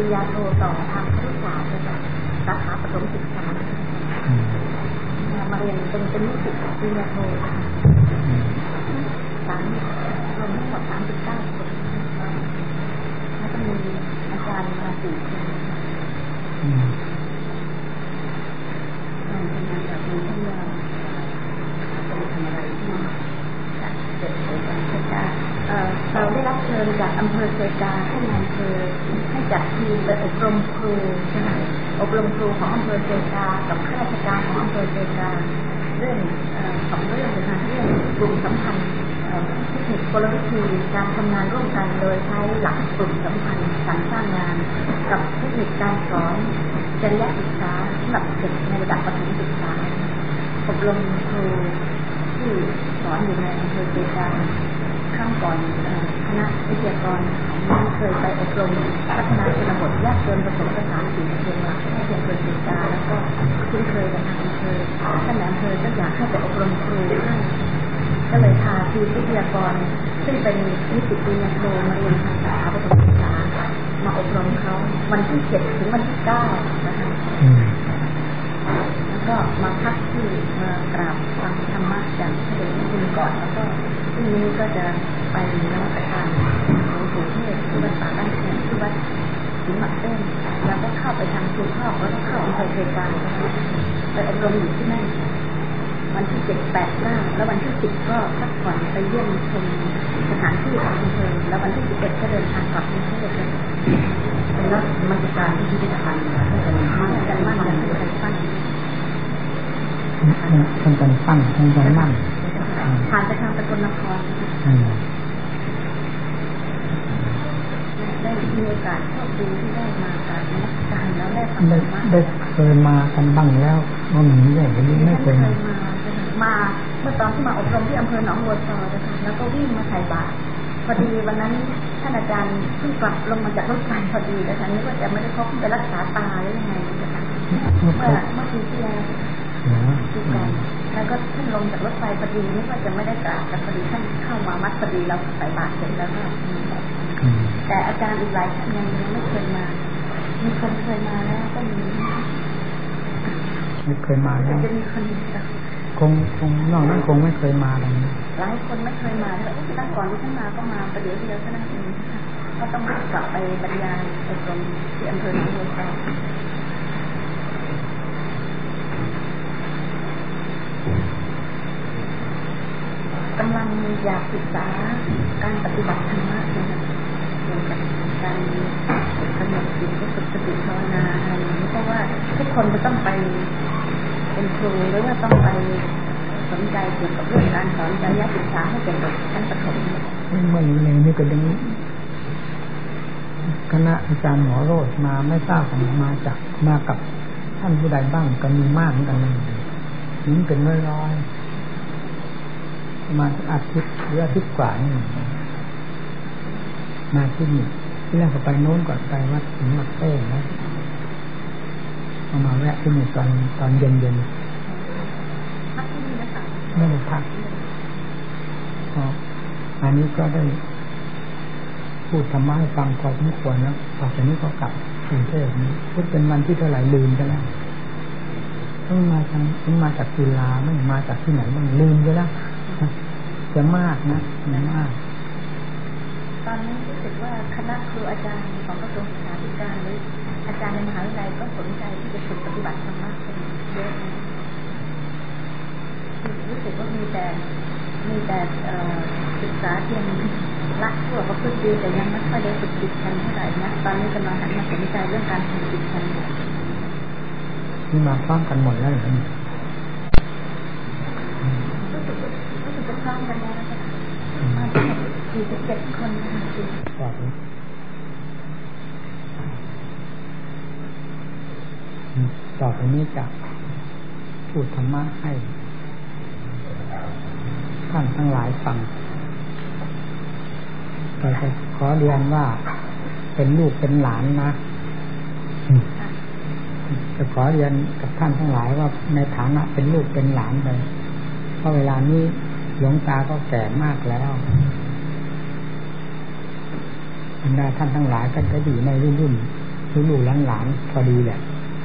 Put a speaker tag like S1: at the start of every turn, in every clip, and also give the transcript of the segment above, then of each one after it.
S1: ริญญาโทต่อทางครุศาสตร์เลยค่ะสาขาประถมศึกษามาเรียนเป็นนิสิตปริญญาโทรวมทั้งหมด39 คนแล้วก็มีอาจารย์มา4 คนทำงานแบบนี้ที่เราจะทำอะไรที่เกิดเหตุการณ์เราได้รับเชิญจากอำเภอเซกาให้นายอำเภอให้จัดทีมไปอบรมครูใช่ไหมอบรมครูของอำเภอเซกากับข้าราชการของอำเภอเซกาเรื่อง2 เรื่องนะคะเรื่องกลุ่มสัมพันธ์เทคนิคกลวิธีการทำงานร่วมกันโดยใช้หลักกลุ่มสัมพันธ์การสร้างงานกับเทคนิคการสอนจริยศึกษาสำหรับเด็กในระดับประถมศึกษาอบรมครูที่สอนอยู่ในอำเภอเซกาข้างก่อนคณะวิทยากรของนี้เคยไปอบรมพัฒนาชนบทยากจนผสมผสานสิ่งเชิงหลักให้เป็นเกิดเหตุการณ์แล้วก็คุ้นเคยกับทางอำเภอท่านนายอำเภอก็อยากให้ไปอบรมครูให้ก็เลยพาทีมวิทยากรซึ่งเป็นนิสิตปริญญาโทมาเรียนทางสาขาประถมศึกษามาอบรมเขาวันที่7 ถึงวันที่ 9นะคะแล้วก็มาพักที่กราบฟังธรรมะจากพระเดชพระคุณก่อนแล้วก็พรุ่งนี้ก็จะไปนมัสการหลวงปู่เทศที่วัดป่าบ้านแขกที่วัดศรีหมักเต้นแล้วก็เข้าไปทางภูทอกแล้วก็เข้าอำเภอเซกาไปอบรมอยู่ที่นั่นวันที่7, 8, 9แล้ววันที่10ก็พักผ่อนไปเยี่ยมชมสถานที่ของอำเภอแล้ววันที่11ก็เดินทางกลับกรุงเทพเลยเป็นรับมาตรการที่พิพิธภัณฑ์ที่จะมีให้กันมั่นกันให้กันปั้น
S2: ท่านกันปั้นท่านกันมั่น
S1: ผ่านไปทางสกลนครได้มีโอกาสโชคดีที่ได้มาการนมัสการแล้วได้ฟังธรรมะ
S2: ได้เคยมากันบ้างแล้วว่ามันใหญ่กว่านี้ไม่เคย
S1: มาเมื่อตอนที่มาอบรมที่อำเภอหนองบัวซอนะคะแล้วก็วิ่งมาใส่บาตรพอดีวันนั้นท่านอาจารย์เพิ่งกลับลงมาจากรถไฟพอดีนะคะนึกว่าจะไม่ได้พบไปรักษาตาหรือยังไงนะคะเมื่อปีที่แล้วที่ก่อนแล้วก็ท่านลงจากรถไฟพอดีนึกว่าจะไม่ได้กราบแต่พอดีท่านเข้ามามัดพอดีเราใส่บาตรเสร็จแล้วก็แต่อาจารย์อีกหลายท่านยังไม่เคยมามีคนเคยมาแล้วก็มี
S2: ไม่เคยมาแล้ว
S1: จะมีคน
S2: คงนอกนั้นคงไม่เคยมาเลย
S1: หลายคนไม่เคยมาแล้วที่ตั้งก่อนที่ท่านมาก็มาประเดี๋ยวเดียวเท่านั้นเองก็ต้องกลับไปบรรยายอบรมที่อำเภอหนองบัวซอกำลังอยากศึกษาการปฏิบัติธรรมะนะคะเกี่ยวกับการกำหนดจิตฝึกสติภาวนาอะไรอย่างนี้เพราะว่าทุกคนจะต้องไปเป็นครูหรือว่าต้องไปสนใจเกี่ยวกับเรื่องการสอนจริยศึกษาให้เด็กชั้นประถม
S2: เมื่อนี้นี่ก็ยังคณะอาจารย์หมอโรจน์มาไม่ทราบมากับท่านผู้ใดบ้างก็มีมากเหมือนกันถึงเป็นร้อยมาอาทิตย์หรืออาทิตย์กว่านี่มาที่นี่ที่แรกก็ไปโน้นก่อนไปวัดถึงวัดเต้นะมาแวะที่นี่ตอนเย็น
S1: พักที่นี่นะคะ
S2: ไม่ได้พักอันนี้ก็ได้พูดธรรมะให้ฟังพอสมควรแล้วต่อจากนี้ก็กลับกรุงเทพนี้พูดเป็นวันที่เท่าไหร่ลืมไปแล้วต้องมาจากจุฬาไม่มาจากที่ไหนบ้างลืมไปแล้วจะมากนะมาก
S1: ตอนนี้รู้สึกว่าคณะครูอาจารย์ของกระทรวงศึกษาธิการหรืออาจารย์ในมหาวิทยาลัยก็สนใจที่จะฝึกปฏิบัติธรรมะกันเยอะรู้สึกว่ามีแต่ศึกษาเพียงละชั่วประพฤติดีแต่ยังไม่ค่อยได้ฝึกจิตกันเท่าไหร่นะตอนนี้กำลังหันมาสนใจเรื่องการฝึกจิตกัน
S2: นี่มาพร้อมกันหมดแล้วเหรอ
S1: รู้สึกจะพร้อมกันแล้วนะคะมา47 คนนะคะ
S2: ต่อไปนี้จะพูดธรรมะให้ท่านทั้งหลายฟังแต่ขอเรียนว่าเป็นลูกเป็นหลานนะจะขอเรียนกับท่านทั้งหลายว่าในฐานะเป็นลูกเป็นหลานเลยเพราะเวลานี้หลวงตาก็แก่มากแล้วบรรดาท่านทั้งหลายก็จะอยู่ในรุ่นลูกหลานพอดีแหละ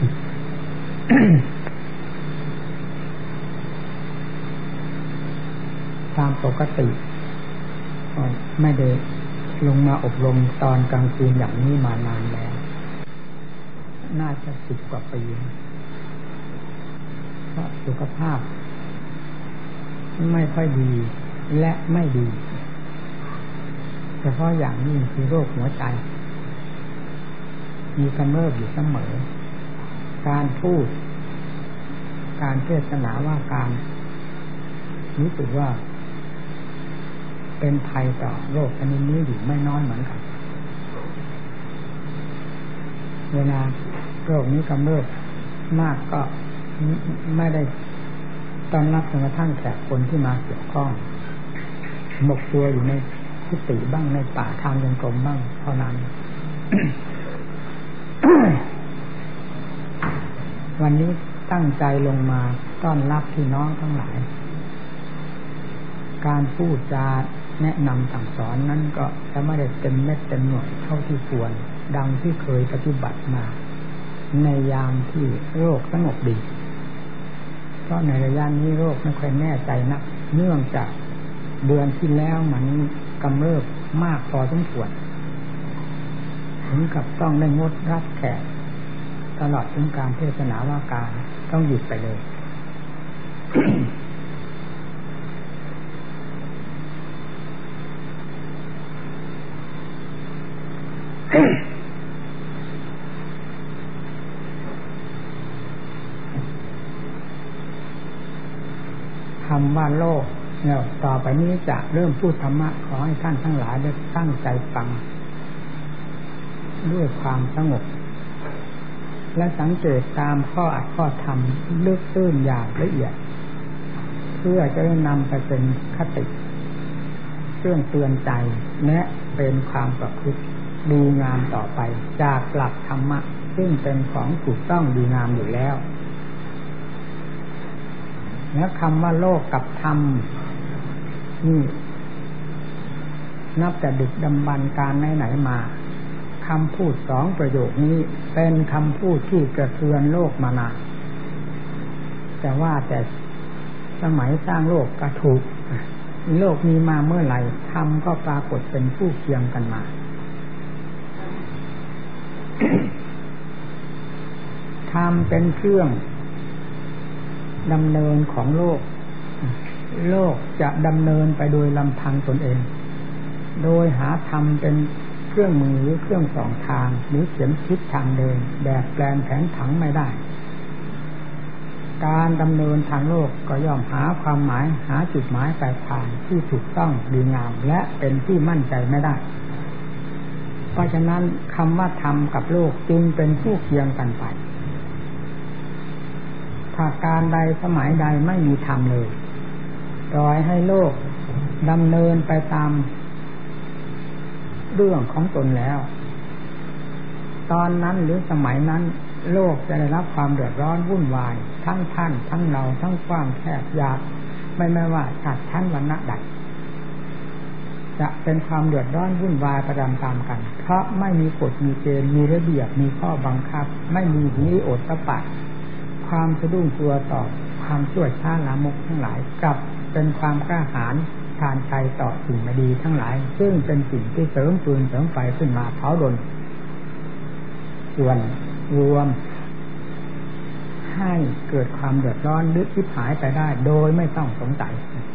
S2: ตามปกติไม่ได้ลงมาอบรมตอนกลางคืนอย่างนี้มานานแล้วน่าจะ10 กว่าปีเพราะสุขภาพไม่ค่อยดีและไม่ดีเฉพาะอย่างยิ่งคือโรคหัวใจมีกำเริบอยู่เสมอการพูดการเทศนาว่าการรู้สึกว่าเป็นภัยต่อโรคชนิดนี้อยู่ไม่น้อยเหมือนกันเวลาโรคนี้กำเริบมากก็ไม่ได้ต้อนรับจนกระทั่งแขกคนที่มาเกี่ยวข้องหมกตัวอยู่ในกุฏิบ้างในป่าทางจงกรมบ้างเท่านั้น วันนี้ตั้งใจลงมาต้อนรับพี่น้องทั้งหลายการพูดจาแนะนำสั่งสอนนั้นก็จะไม่ได้เต็มเม็ดเต็มหน่วยเท่าที่ควรดังที่เคยปฏิบัติมาในยามที่โรคสงบดีเพราะในระยะนี้โรคไม่ค่อยแน่ใจนักเนื่องจากเดือนที่แล้วมันกำเริบมากพอสมควรถึงกับต้องได้งดรับแขกตลอดถึงการเทศนาว่าการต้องหยุดไปเลย คำว่าโลกเนี่ยต่อไปนี้จะเริ่มพูดธรรมะขอให้ท่านทั้งหลายได้ตั้งใจฟังด้วยความสงบและสังเกตตามข้ออัดข้อธรรมลึกตื้นอย่างละเอียดเพื่อจะได้นำไปเป็นคติเครื่องเตือนใจและเป็นความประพฤติดีงามต่อไปจากหลักธรรมะซึ่งเป็นของถูกต้องดีงามอยู่แล้วและคำว่าโลกกับธรรมนี่นับแต่ดึกดำบรรพ์การไหนๆมาคำพูด2 ประโยคนี้เป็นคำพูดที่กระเทือนโลกมานานแต่ว่าแต่สมัยสร้างโลกก็ถูกโลกมีมาเมื่อไหร่ธรรมก็ปรากฏเป็นคู่เคียงกันมาธรรมเป็นเครื่องดำเนินของโลกโลกจะดำเนินไปโดยลำพังตนเองโดยหาธรรมเป็นเครื่องมือหรือเครื่องส่องทางหรือเข็มทิศทางเดินแบบแปลนแผนผังไม่ได้การดำเนินทางโลกก็ย่อมหาความหมายหาจุดหมายปลายทางที่ถูกต้องดีงามและเป็นที่มั่นใจไม่ได้เพราะฉะนั้นคำว่าธรรมกับโลกจึงเป็นคู่เคียงกันไปถ้าการใดสมัยใดไม่มีธรรมเลยปล่อยให้โลกดำเนินไปตามเรื่องของตนแล้วตอนนั้นหรือสมัยนั้นโลกจะได้รับความเดือดร้อนวุ่นวายทั้งท่านทั้งเราทั้งกว้างแคบยาวไม่ว่าชาติชั้นวรรณะใดจะเป็นความเดือดร้อนวุ่นวายประจำตามกันเพราะไม่มีกฎมีเกณฑ์มีระเบียบมีข้อบังคับไม่มีนิโอตปะความสะดุ้งตัวต่อความชั่วช้าลามกทั้งหลายกลับเป็นความกล้าหาญทานใจต่อสิ่งไม่ดีทั้งหลายซึ่งเป็นสิ่งที่เสริมฟืนเสริมไฟขึ้นมาเผาดนส่วนรวมให้เกิดความเดือดร้อนลึกทิพหายไปได้โดยไม่ต้องสงสัย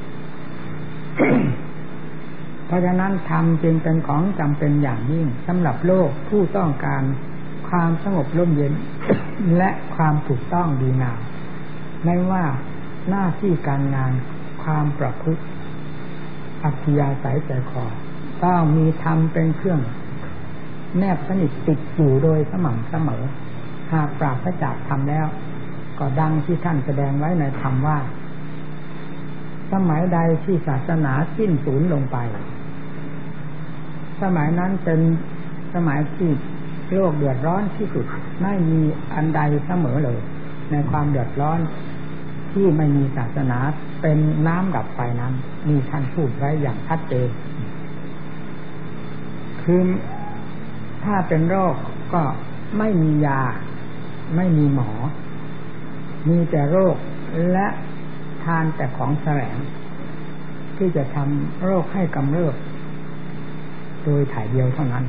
S2: เพราะฉะนั้นธรรมจึงเป็นของจำเป็นอย่างยิ่งสำหรับโลกผู้ต้องการความสงบร่มเย็น และความถูกต้องดีงามไม่ว่าหน้าที่การงานความประพฤติอัธยาศัยใจคอต้องมีธรรมเป็นเครื่องแนบสนิทติดอยู่โดยสม่ำเสมอหากปราศจากธรรมแล้วก็ดังที่ท่านแสดงไว้ในธรรมว่าสมัยใดที่ศาสนาสิ้นสูญลงไปสมัยนั้นเป็นสมัยที่โลกเดือดร้อนที่สุดไม่มีอันใดเสมอเลยในความเดือดร้อนที่ไม่มีศาสนาเป็นน้ำดับไฟนั้นมีท่านพูดไว้อย่างชัดเจนคือถ้าเป็นโรคก็ไม่มียาไม่มีหมอมีแต่โรคและทานแต่ของแสลงที่จะทำโรคให้กำเริบโดยถ่ายเดียวเท่านั้น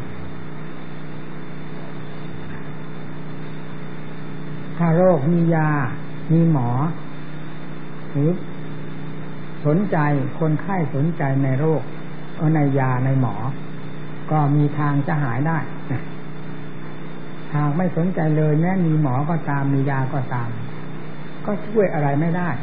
S2: ถ้าโรคมียามีหมอหรือสนใจคนไข้สนใจในโรคในยาในหมอก็มีทางจะหายได้หากไม่สนใจเลยแม้มีหมอก็ตามมียาก็ตามก็ช่วยอะไรไม่ได้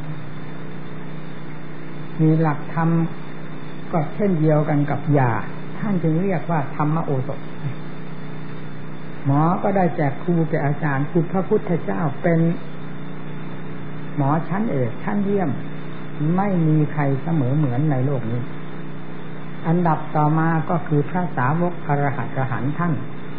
S2: มีหลักธรรมก็เช่นเดียวกันกับยาท่านจึงเรียกว่าธรรมโอสถหมอก็ได้แจกครูแก่อาจารย์คือพระพุทธเจ้าเป็นหมอชั้นเอกชั้นเยี่ยมไม่มีใครเสมอเหมือนในโลกนี้อันดับต่อมาก็คือพระสาวกอรหันต์ท่าน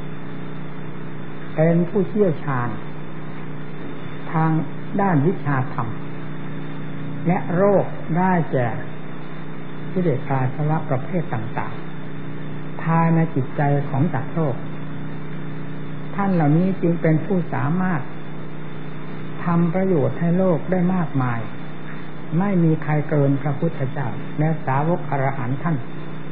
S2: เป็นผู้เชี่ยวชาญทางด้านวิชาธรรมและโรคได้แก่กิเลสอาสวะประเภทต่างๆภายในจิตใจของสัตว์โลกท่านเหล่านี้จึงเป็นผู้สามารถทำประโยชน์ให้โลกได้มากมายไม่มีใครเกินพระพุทธเจ้าและสาวกอรหันต์ท่าน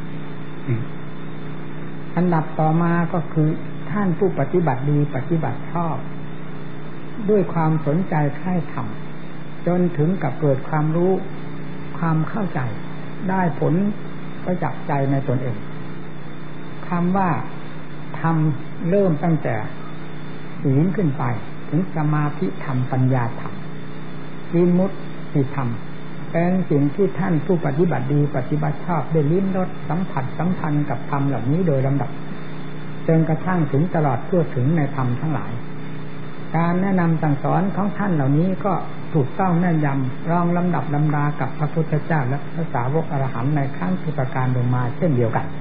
S2: อันดับต่อมาก็คือท่านผู้ปฏิบัติดีปฏิบัติชอบด้วยความสนใจใคร่ธรรมจนถึงกับเกิดความรู้ความเข้าใจได้ผลประจักษ์ใจในตนเองคำว่าธรรมเริ่มตั้งแต่ศีลขึ้นไปถึงสมาธิธรรมปัญญาธรรมวิมุตติธรรมเป็นสิ่งที่ท่านผู้ปฏิบัติดีปฏิบัติชอบได้ลิ้มรสสัมผัสสัมพันธ์กับธรรมเหล่านี้โดยลำดับจนกระทั่งถึงตลอดทั่วถึงในธรรมทั้งหลายการแนะนำสั่งสอนของท่านเหล่านี้ก็ถูกต้องแน่นยำรองลำดับลำดากับพระพุทธเจ้าและพระสาวกอรหันต์ในขั้นที่ประการลงมาเช่นเดียวกัน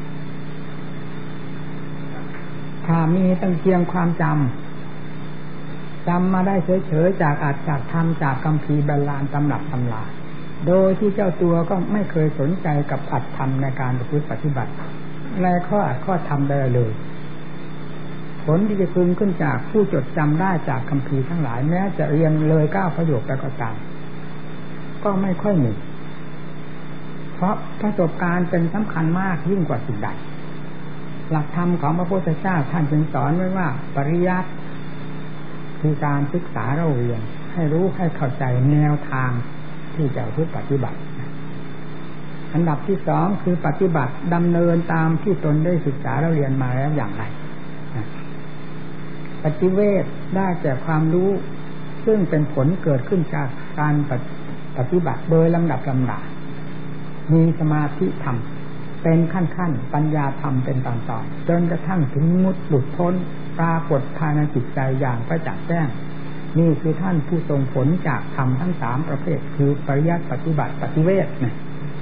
S2: ถ้ามีตั้งเพียงความจำมาได้เฉยๆจากอาจจากธรรมจากคัมภีร์โบราณตำรับตำราโดยที่เจ้าตัวก็ไม่เคยสนใจกับอัตธรรมในการประพฤติปฏิบัติในข้ออัดข้อธรรมใดเลยผลที่จะพึงขึ้นจากผู้จดจำได้จากคัมภีร์ทั้งหลายแม้จะเรียนเลย9ประโยคแล้วก็ตามก็ไม่ค่อยมีเพราะประสบการณ์เป็นสำคัญมากยิ่งกว่าสิ่งใดหลักธรรมของพระพุทธเจ้าท่านจึงสอนไว้ว่าปริยัติคือการศึกษาเราเรียนให้รู้ให้เข้าใจแนวทางที่จะปฏิบัติอันดับที่สองคือปฏิบัติดำเนินตามที่ตนได้ศึกษาเราเรียนมาแล้วอย่างไรปฏิเวทได้แก่ความรู้ซึ่งเป็นผลเกิดขึ้นจากการปฏิบัติโดยลำดับลำดามีสมาธิธรรมเป็นขั้นปัญญาธรรมเป็นตอนๆจนกระทั่งถึงมุดหลุดพ้นปรากฏภายในจิตใจอย่างประจักษ์แจ้งนี่คือท่านผู้ทรงผลจากธรรมทั้ง3ประเภทคือปริยัติปฏิบัติปฏิเวทนะ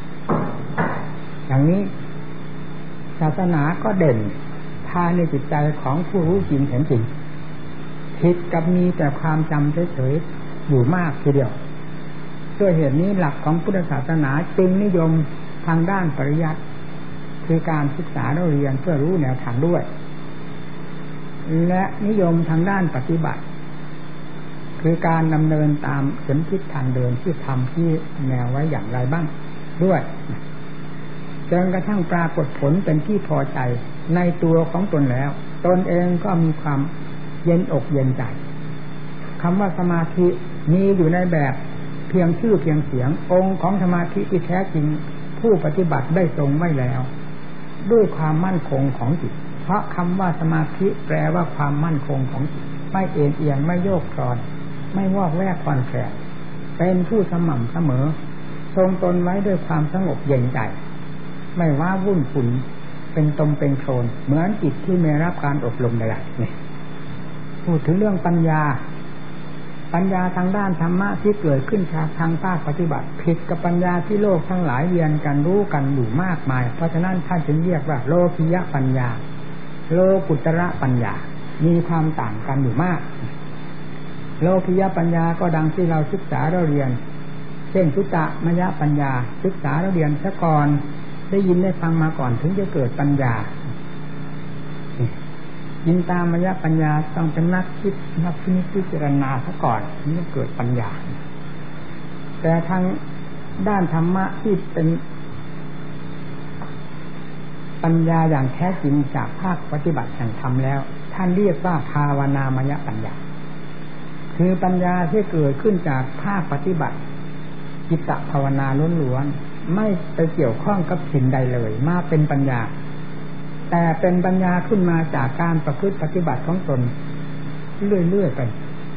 S2: อย่างนี้ศาสนาก็เด่นภายในจิตใจของผู้รู้จริงเห็นจริงผิดกับมีแต่ความจำเฉยๆอยู่มากทีเดียวด้วยเหตุนี้หลักของพุทธศาสนาจึงนิยมทางด้านปริยัติคือการศึกษาเราเรียนเพื่อรู้แนวทางด้วยและนิยมทางด้านปฏิบัติคือการดำเนินตามเข็มทิศทางเดินที่ทำที่แนวไว้อย่างไรบ้างด้วยจนกระทั่งปรากฏผลเป็นที่พอใจในตัวของตนแล้วตนเองก็มีความเย็นอกเย็นใจคำว่าสมาธิมีอยู่ในแบบเพียงชื่อเพียงเสียงองค์ของสมาธิที่แท้จริงผู้ปฏิบัติได้ทรงไว้แล้วด้วยความมั่นคงของจิตเพราะคำว่าสมาธิแปลว่าความมั่นคงของจิตไม่เอ็นเอียงไม่โยกคลอนไม่วอกแวกคลอนแคลนเป็นผู้สม่ำเสมอทรงตนไว้ด้วยความสงบเย็นใจไม่ว่าวุ่นฝุ่นเป็นตมเป็นโคลนเหมือนจิตที่ไม่รับการอบรมใดๆนี่พูดถึงเรื่องปัญญาทางด้านธรรมะที่เกิดขึ้นจากทางภาคปฏิบัติผิดกับปัญญาที่โลกทั้งหลายเรียนกันรู้กันอยู่มากมายเพราะฉะนั้นท่านจึงเรียกว่าโลกิยปัญญาโลกุตระปัญญามีความต่างกันอยู่มากโลกิยปัญญาก็ดังที่เราศึกษาเราเรียนเช่นสุตตมยปัญญาศึกษาเราเรียนซะก่อนได้ยินได้ฟังมาก่อนถึงจะเกิดปัญญายินตามยปัญญาต้องเป็นนักคิดนักพิจารณาซะก่อนถึงจะเกิดปัญญาแต่ทางด้านธรรมะที่เป็นปัญญาอย่างแท้จริงจากภาคปฏิบัติแห่งธรรมแล้วท่านเรียกว่าภาวนามยปัญญาคือปัญญาที่เกิดขึ้นจากภาคปฏิบัติจิตตภาวนาล้วนๆไม่ไปเกี่ยวข้องกับสิ่งใดเลยมาเป็นปัญญาแต่เป็นปัญญาขึ้นมาจากการประพฤติปฏิบัติของตนเรื่อยๆไป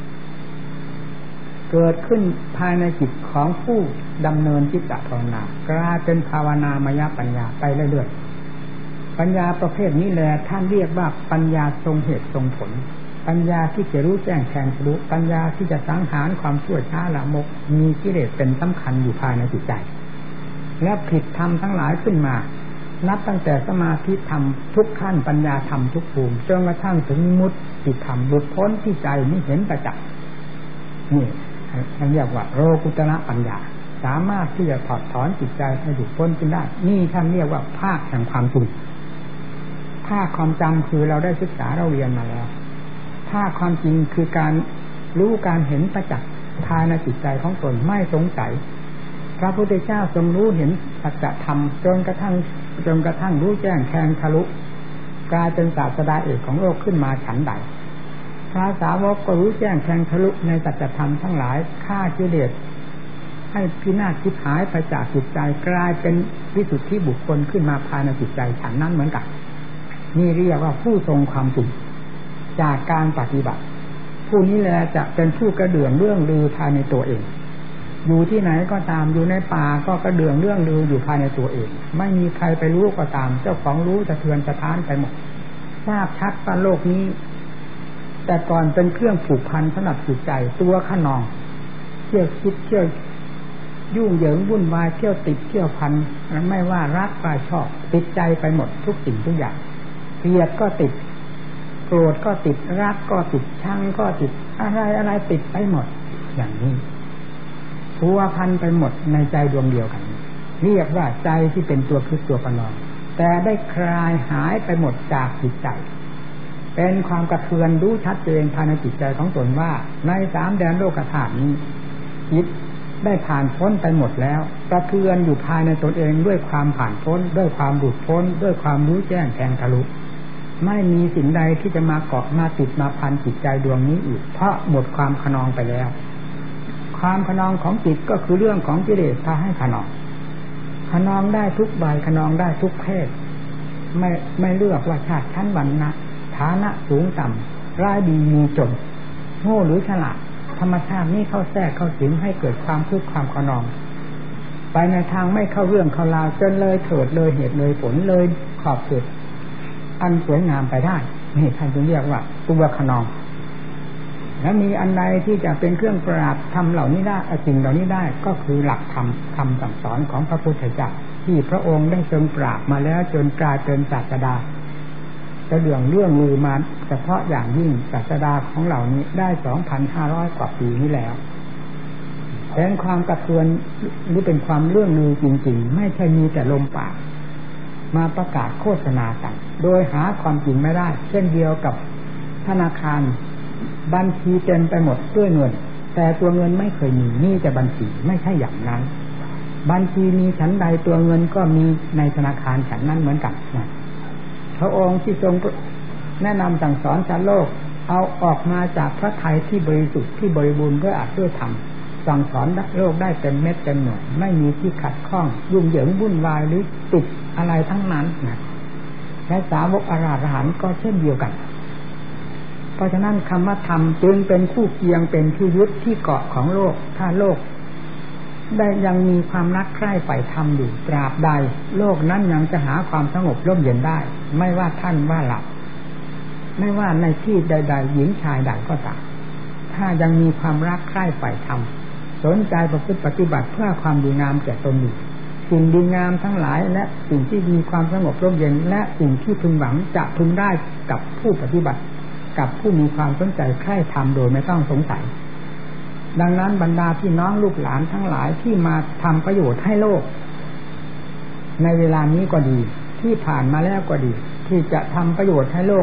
S2: เกิดขึ้นภายในจิตของผู้ดำเนินจิตตภาวนากลายเป็นภาวนามยปัญญาไปเรื่อยๆปัญญาประเภทนี้แหละท่านเรียกว่าปัญญาทรงเหตุทรงผลปัญญาที่จะรู้แจ้งแทงทะลุปัญญาที่จะสังหารความชั่วช้าละมกมีกิเลสเป็นสำคัญอยู่ภายในจิตใจและผิดธรรมทั้งหลายขึ้นมานับตั้งแต่สมาธิธรรมทุกขั้นปัญญาธรรมทุกภูมิจนกระทั่งถึงมุตติธรรมหลุดพ้นที่ใจนี้เห็นประจักษ์นี่ท่านเรียกว่าโลกุตระปัญญาสามารถที่จะถอดถอนจิตใจให้หลุดพ้นขึ้นได้นี่ท่านเรียกว่าภาคแห่งความจริงภาคความจำคือเราได้ศึกษาเราเรียนมาแล้วภาคความจริงคือการรู้การเห็นประจักษ์ภายในจิตใจของตนไม่สงสัยพระพุทธเจ้าทรงรู้เห็นสัจธรรมจนกระทั่งรู้แจ้งแทงทะลุกลายเป็นศาสดาเอกของโลกขึ้นมาฉันใดพระสาวกก็รู้แจ้งแทงทะลุในสัจธรรมทั้งหลายฆ่ากิเลสให้พินาศชิบหายไปจากจิตใจกลายเป็นวิสุทธิบุคคลขึ้นมาภายในจิตใจฉันนั้นเหมือนกันนี่เรียกว่าผู้ทรงความจริงจากการปฏิบัติผู้นี้แหละจะเป็นผู้กระเดื่องเรื่องลือภายในตัวเองอยู่ที่ไหนก็ตามอยู่ในป่าก็กระเดื่องเรื่องลืออยู่ภายในตัวเองไม่มีใครไปรู้ก็ตามเจ้าของรู้สะเทือนสะท้านไปหมดทราบชัดว่าโลกนี้แต่ก่อนเป็นเครื่องผูกพันสำหรับจิตใจตัวขนองเที่ยวคิดเที่ยวยุ่งเหยิงวุ่นวายเที่ยวติดเที่ยวพันไม่ว่ารักใครชอบติดใจไปหมดทุกสิ่งทุกอย่างเกลียดก็ติดโกรธก็ติดรักก็ติดชังก็ติดอะไรติดไปหมดอย่างนี้พัวพันไปหมดในใจดวงเดียวกันเรียกว่าใจที่เป็นตัวคือตัวประนอมแต่ได้คลายหายไปหมดจากจิตใจเป็นความกระเทือนรู้ชัดเจนภายในจิตใจของตนว่าในสามแดนโลกธาตุนี้จิตได้ผ่านพ้นไปหมดแล้วกระเทือนอยู่ภายในตนเองด้วยความผ่านพ้นด้วยความหลุดพ้นด้วยความรู้แจ้งแทงทะลุไม่มีสิ่งใดที่จะมาเกาะมาติดมาพันจิตใจดวงนี้อีกเพราะหมดความขนองไปแล้วความขนองของจิตก็คือเรื่องของกิเลสพาให้ขนองได้ทุกใบขนองได้ทุกเพศไม่เลือกว่าชาติชั้นวรรณะฐานะสูงต่ำร้ายดีมีจนโง่หรือฉลาดธรรมชาตินี้เข้าแทรกเข้าสิงให้เกิดความทุกข์ความขนองไปในทางไม่เข้าเรื่องเข้าราวจนเลยเถิดเลยเหตุเลยผลเลยขอบเขตอันสวยงามไปได้นี่ท่านจึงเรียกว่าตัวขนองและมีอันใดที่จะเป็นเครื่องปราบธรรมเหล่านี้ได้สิ่งเหล่านี้ได้ก็คือหลักธรรมคำสั่งสอนของพระพุทธเจ้าที่พระองค์ได้ทรงปราบมาแล้วจนกลายเป็นศาสดาจะเรื่องลือมาเฉพาะอย่างยิ่งศาสดาของเหล่านี้ได้ 2,500 กว่าปีนี้แล้วเป็นความกระเทือนหรือเป็นความเรื่องลือจริงๆไม่ใช่มีแต่ลมปากมาประกาศโฆษณากันโดยหาความจริงไม่ได้เช่นเดียวกับธนาคารบัญชีเต็มไปหมดด้วยเงินแต่ตัวเงินไม่เคยมีแต่บัญชีไม่ใช่อย่างนั้นบัญชีมีฉันใดตัวเงินก็มีในธนาคารฉันนั้นเหมือนกันนะพระองค์ที่ทรงแนะนำสั่งสอนชาวโลกเอาออกมาจากพระทัยที่บริสุทธิ์ที่บริบูรณ์ด้วยอัตด้วยธรรมสั่งสอนโลกได้เต็มเม็ดเต็มหน่วยไม่มีที่ขัดข้องยุ่งเหยิงวุ่นวายหรือติดอะไรทั้งนั้นนะและสาวกอรหันต์ก็เช่นเดียวกันเพราะฉะนั้นคำว่าธรรมจึงเป็นคู่เคียงเป็นที่ยึดที่เกาะของโลกถ้าโลกได้ยังมีความรักใคร่ใฝ่ธรรมอยู่ตราบใดโลกนั้นยังจะหาความสงบร่มเย็นได้ไม่ว่าท่านว่าหลับไม่ว่าในที่ใดๆหญิงชายใดก็ตามถ้ายังมีความรักใคร่ใฝ่ธรรมสนใจประพฤติปฏิบัติเพื่อความดีงามแก่ตนอยู่สิ่งดีงามทั้งหลายและสิ่งที่มีความสงบร่มเย็นและสิ่งที่พึงหวังจะพึงได้กับผู้ปฏิบัติกับผู้มีความสนใจใคร่ธรรมโดยไม่ต้องสงสัยดังนั้นบรรดาพี่น้องลูกหลานทั้งหลายที่มาทำประโยชน์ให้โลกในเวลานี้ก็ดีที่ผ่านมาแล้วก็ดีที่จะทำประโยชน์ให้โลก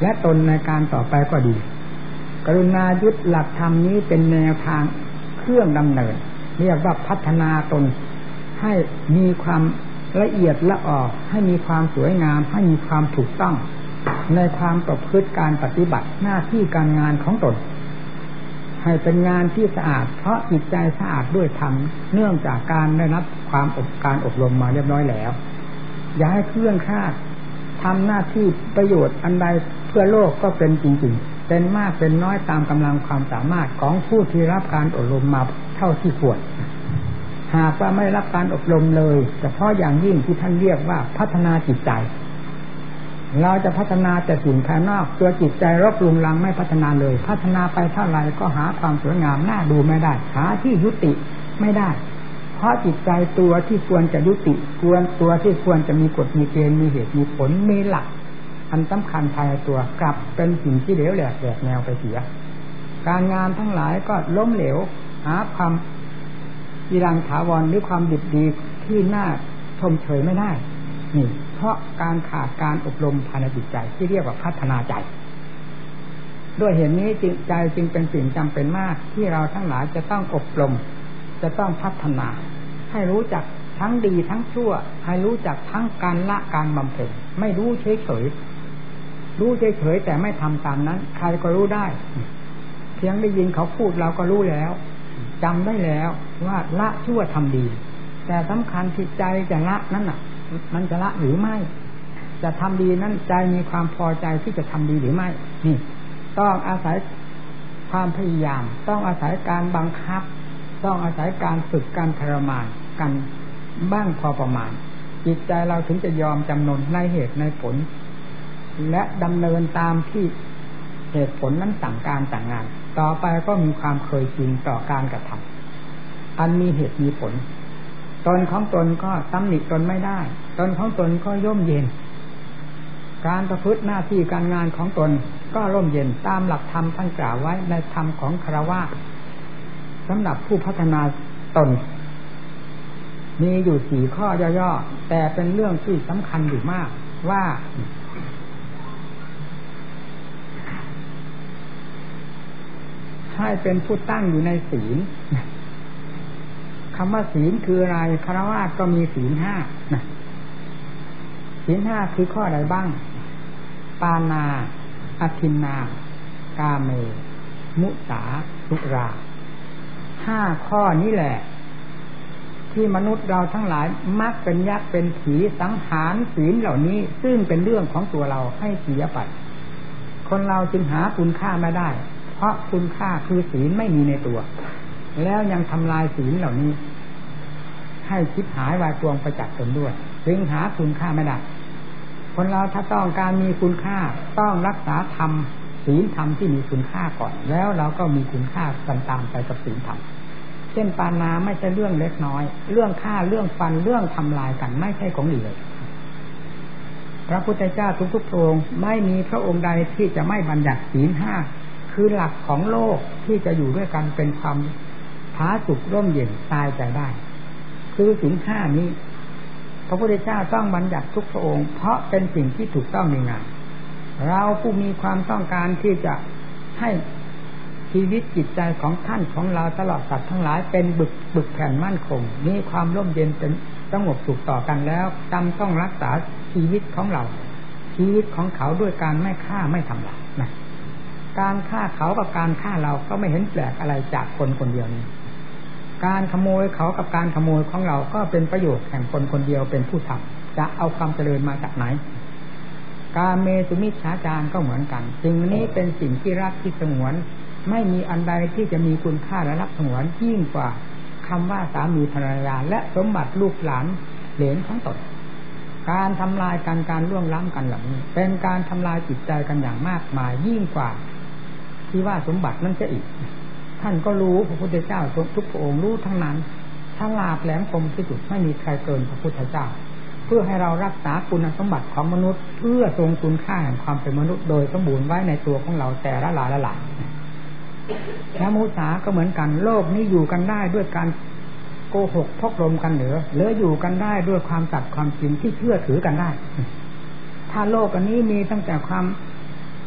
S2: และตนในการต่อไปก็ดีกรุณายึดหลักธรรมนี้เป็นแนวทางเครื่องดำเนินเรียกว่าพัฒนาตนให้มีความละเอียดละออให้มีความสวยงามให้มีความถูกต้องในความประพฤติการปฏิบัติหน้าที่การงานของตนให้เป็นงานที่สะอาดเพราะจิตใจสะอาดด้วยธรรมเนื่องจากการได้รับการอบรมมาเรียบร้อยแล้วอย่าให้เคลื่อนคลาดทำหน้าที่ประโยชน์อันใดเพื่อโลกก็เป็นจริงๆเป็นมากเป็นน้อยตามกำลังความสามารถของผู้ที่รับการอบรมมาเท่าที่ควรหากว่าไม่รับการอบรมเลยเฉพาะอย่างยิ่งที่ท่านเรียกว่าพัฒนาจิตใจเราจะพัฒนาแต่สิ่งภายนอกตัวจิตใจรบรุงรังไม่พัฒนาเลยพัฒนาไปเท่าไรก็หาความสวยงามน่าดูไม่ได้หาที่ยุติไม่ได้เพราะจิตใจตัวที่ควรจะยุติตัวที่ควรจะมีกฎมีเกณฑ์มีเหตุมีผลมีหลักอันสำคัญภายในตัวกลับเป็นสิ่งที่เหลวแหลกแหวกแนวไปเสียการงานทั้งหลายก็ล้มเหลวหาความยีรังถาวรหรือความดิบดีที่น่าชมเชยไม่ได้นี่เพราะการขาดการอบรมภายในจิตใจที่เรียกว่าพัฒนาใจด้วยเหตุนี้จิตใจจึงเป็นสิ่งจำเป็นมากที่เราทั้งหลายจะต้องอบรมจะต้องพัฒนาให้รู้จักทั้งดีทั้งชั่วให้รู้จักทั้งการละการบำเพ็ญไม่รู้เฉยๆรู้เฉยๆแต่ไม่ทำตามนั้นใครก็รู้ได้เพียงได้ยินเขาพูดเราก็รู้แล้วจำได้แล้วว่าละชั่วทำดีแต่สำคัญที่ใจจะละนั้นน่ะมันจะละหรือไม่จะทำดีนั้นใจมีความพอใจที่จะทำดีหรือไม่นี่ต้องอาศัยความพยายามต้องอาศัยการบังคับต้องอาศัยการฝึกการทรมานกันบ้างพอประมาณจิตใจเราถึงจะยอมจำนนในเหตุในผลและดำเนินตามที่เหตุผลนั้นสั่งการสั่งงานต่อไปก็มีความเคยชินต่อการกระทำอันมีเหตุมีผลตนของตนก็ตำหนิตนไม่ได้ตนของตนก็ร่มเย็นการประพฤติหน้าที่การงานของตนก็ร่มเย็นตามหลักธรรมท่านกล่าวไว้ในธรรมของฆราวาสสำหรับผู้พัฒนาตนมีอยู่4ข้อย่อๆแต่เป็นเรื่องที่สำคัญอยู่มากว่าให้เป็นผู้ตั้งอยู่ในศีลคำว่าศีลคืออะไรฆราวาสก็มีศีล5นะศีล5คือข้อใดบ้างปานาอทินนากาเมมุสาสุรา5ข้อนี้แหละที่มนุษย์เราทั้งหลายมักเป็นยักษ์เป็นผีสังหารศีลเหล่านี้ซึ่งเป็นเรื่องของตัวเราให้เสียไปคนเราจึงหาคุณค่าไม่ได้เพราะคุณค่าคือศีลไม่มีในตัวแล้วยังทำลายศีลเหล่านี้ให้ชิบหายวายตวงไปจากตนด้วยจึงหาคุณค่าไม่ได้คนเราถ้าต้องการมีคุณค่าต้องรักษาธรรมศีลธรรมที่มีคุณค่าก่อนแล้วเราก็มีคุณค่าตามไปกับศีลธรรมเช่นปานาไม่ใช่เรื่องเล็กน้อยเรื่องฆ่าเรื่องฟันเรื่องทำลายกันไม่ใช่ของดีเลยพระพุทธเจ้าทุกๆพระองค์ไม่มีพระองค์ใดที่จะไม่บัญญัติศีล5คือหลักของโลกที่จะอยู่ด้วยกันเป็นความผาสุกร่มเย็นตายใจได้คือศีล5นี้พระพุทธเจ้าต้องบัญญัติทุกพระองค์เพราะเป็นสิ่งที่ถูกต้องในงานเราผู้มีความต้องการที่จะให้ชีวิตจิตใจของท่านของเราตลอดสัตว์ทั้งหลายเป็นบึกแผ่นมั่นคงมีความร่มเย็นเป็นสงบสุขต่อกันแล้วจำต้องรักษาชีวิตของเราชีวิตของเขาด้วยการไม่ฆ่าไม่ทำลายนะการฆ่าเขากับการฆ่าเราก็ไม่เห็นแปลกอะไรจากคนคนเดียวนี้การขโมยเขากับการขโมยของเราก็เป็นประโยชน์แห่งคนคนเดียวเป็นผู้ทำจะเอาความเจริญมาจากไหนการเมสุมิจฉาจารก็เหมือนกันสิ่งนี้เป็นสิ่งที่รักที่สงวนไม่มีอันใดที่จะมีคุณค่าและรักสงวนยิ่งกว่าคำว่าสามีภรรยาและสมบัติลูกหลานเหลนทั้งตนการทำลายกันการล่วงล้ำกันเหล่านี้เป็นการทำลายจิตใจกันอย่างมากมายยิ่งกว่าที่ว่าสมบัตินั่นจะอีกท่านก็รู้พระพุทธเจ้าทุกพระองค์รู้ทั้งนั้นฉลาดแหลมคมที่สุดไม่มีใครเกินพระพุทธเจ้าเพื่อให้เรารักษาคุณสมบัติของมนุษย์เพื่อทรงคุณค่าแห่งความเป็นมนุษย์โดยสมบูรณ์ไว้ในตัวของเราแต่ละหลายและมุสาก็เหมือนกันโลกนี้อยู่กันได้ด้วยการโกหกพกลมกันหรืออยู่กันได้ด้วยความสัตย์ความจริงที่เชื่อถือกันได้ถ้าโลกอันนี้มีตั้งแต่ความโก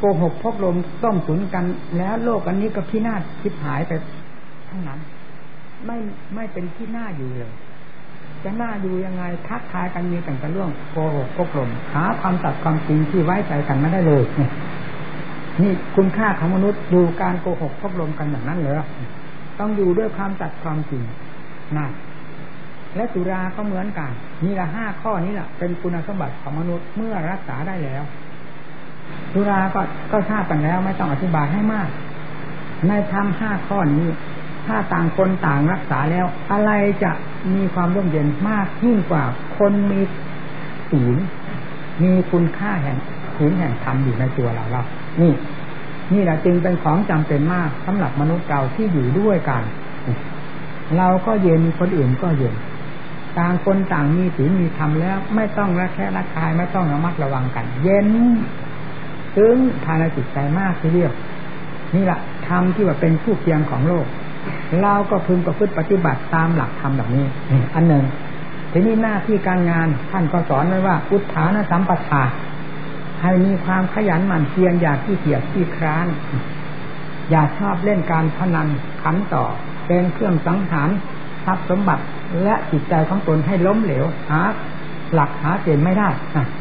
S2: หกพกลมต้มตุ๋นกันแล้วโลกอันนี้ก็พินาศชิบหายไปทั้งนั้นไม่เป็นที่น่าอยู่เลยจะน่าอยู่ยังไงทักทายกันมีแต่เรื่องโกหกพกลมหาความสัตย์ความจริงที่ไว้ใจกันไม่ได้เลยนี่คุณค่าของมนุษย์อยู่การโกหกพกลมกันอย่างนั้นเหรอต้องอยู่ด้วยความสัตย์ความจริงนะและสุราก็เหมือนกันนี่ละ5ข้อนี้แหละเป็นคุณสมบัติของมนุษย์เมื่อรักษาได้แล้วสุราก็ทราบกันแล้วไม่ต้องอธิบายให้มากในธรรม5ข้อนี้ถ้าต่างคนต่างรักษาแล้วอะไรจะมีความร่มเย็นมากยิ่งกว่าคนมีศีลมีคุณค่าแห่งศีลแห่งธรรมอยู่ในตัวเรานี่แหละจึงเป็นของจำเป็นมากสำหรับมนุษย์เราที่อยู่ด้วยกันเราก็เย็นคนอื่นก็เย็นต่างคนต่างมีศีลมีธรรมแล้วไม่ต้องระแคะระคายไม่ต้องระมัดระวังกันเย็นซึ้งภายในจิตใจมากทีเดียวนี่แหละธรรมที่ว่าเป็นคู่เคียงของโลกเราก็พึงประพฤติปฏิบัติตามหลักธรรมแบบนี้อันหนึ่งทีนี้หน้าที่การงานท่านก็สอนไว้ว่าอุทธานสัมปทาให้มีความขยันหมั่นเพียรอย่าขี้เกียจขี้คร้านอย่าชอบเล่นการพนันขันต่อเป็นเครื่องสังหารทรัพย์สมบัติและจิตใจของตนให้ล้มเหลวหาหลักหาเกณฑ์ไม่ได้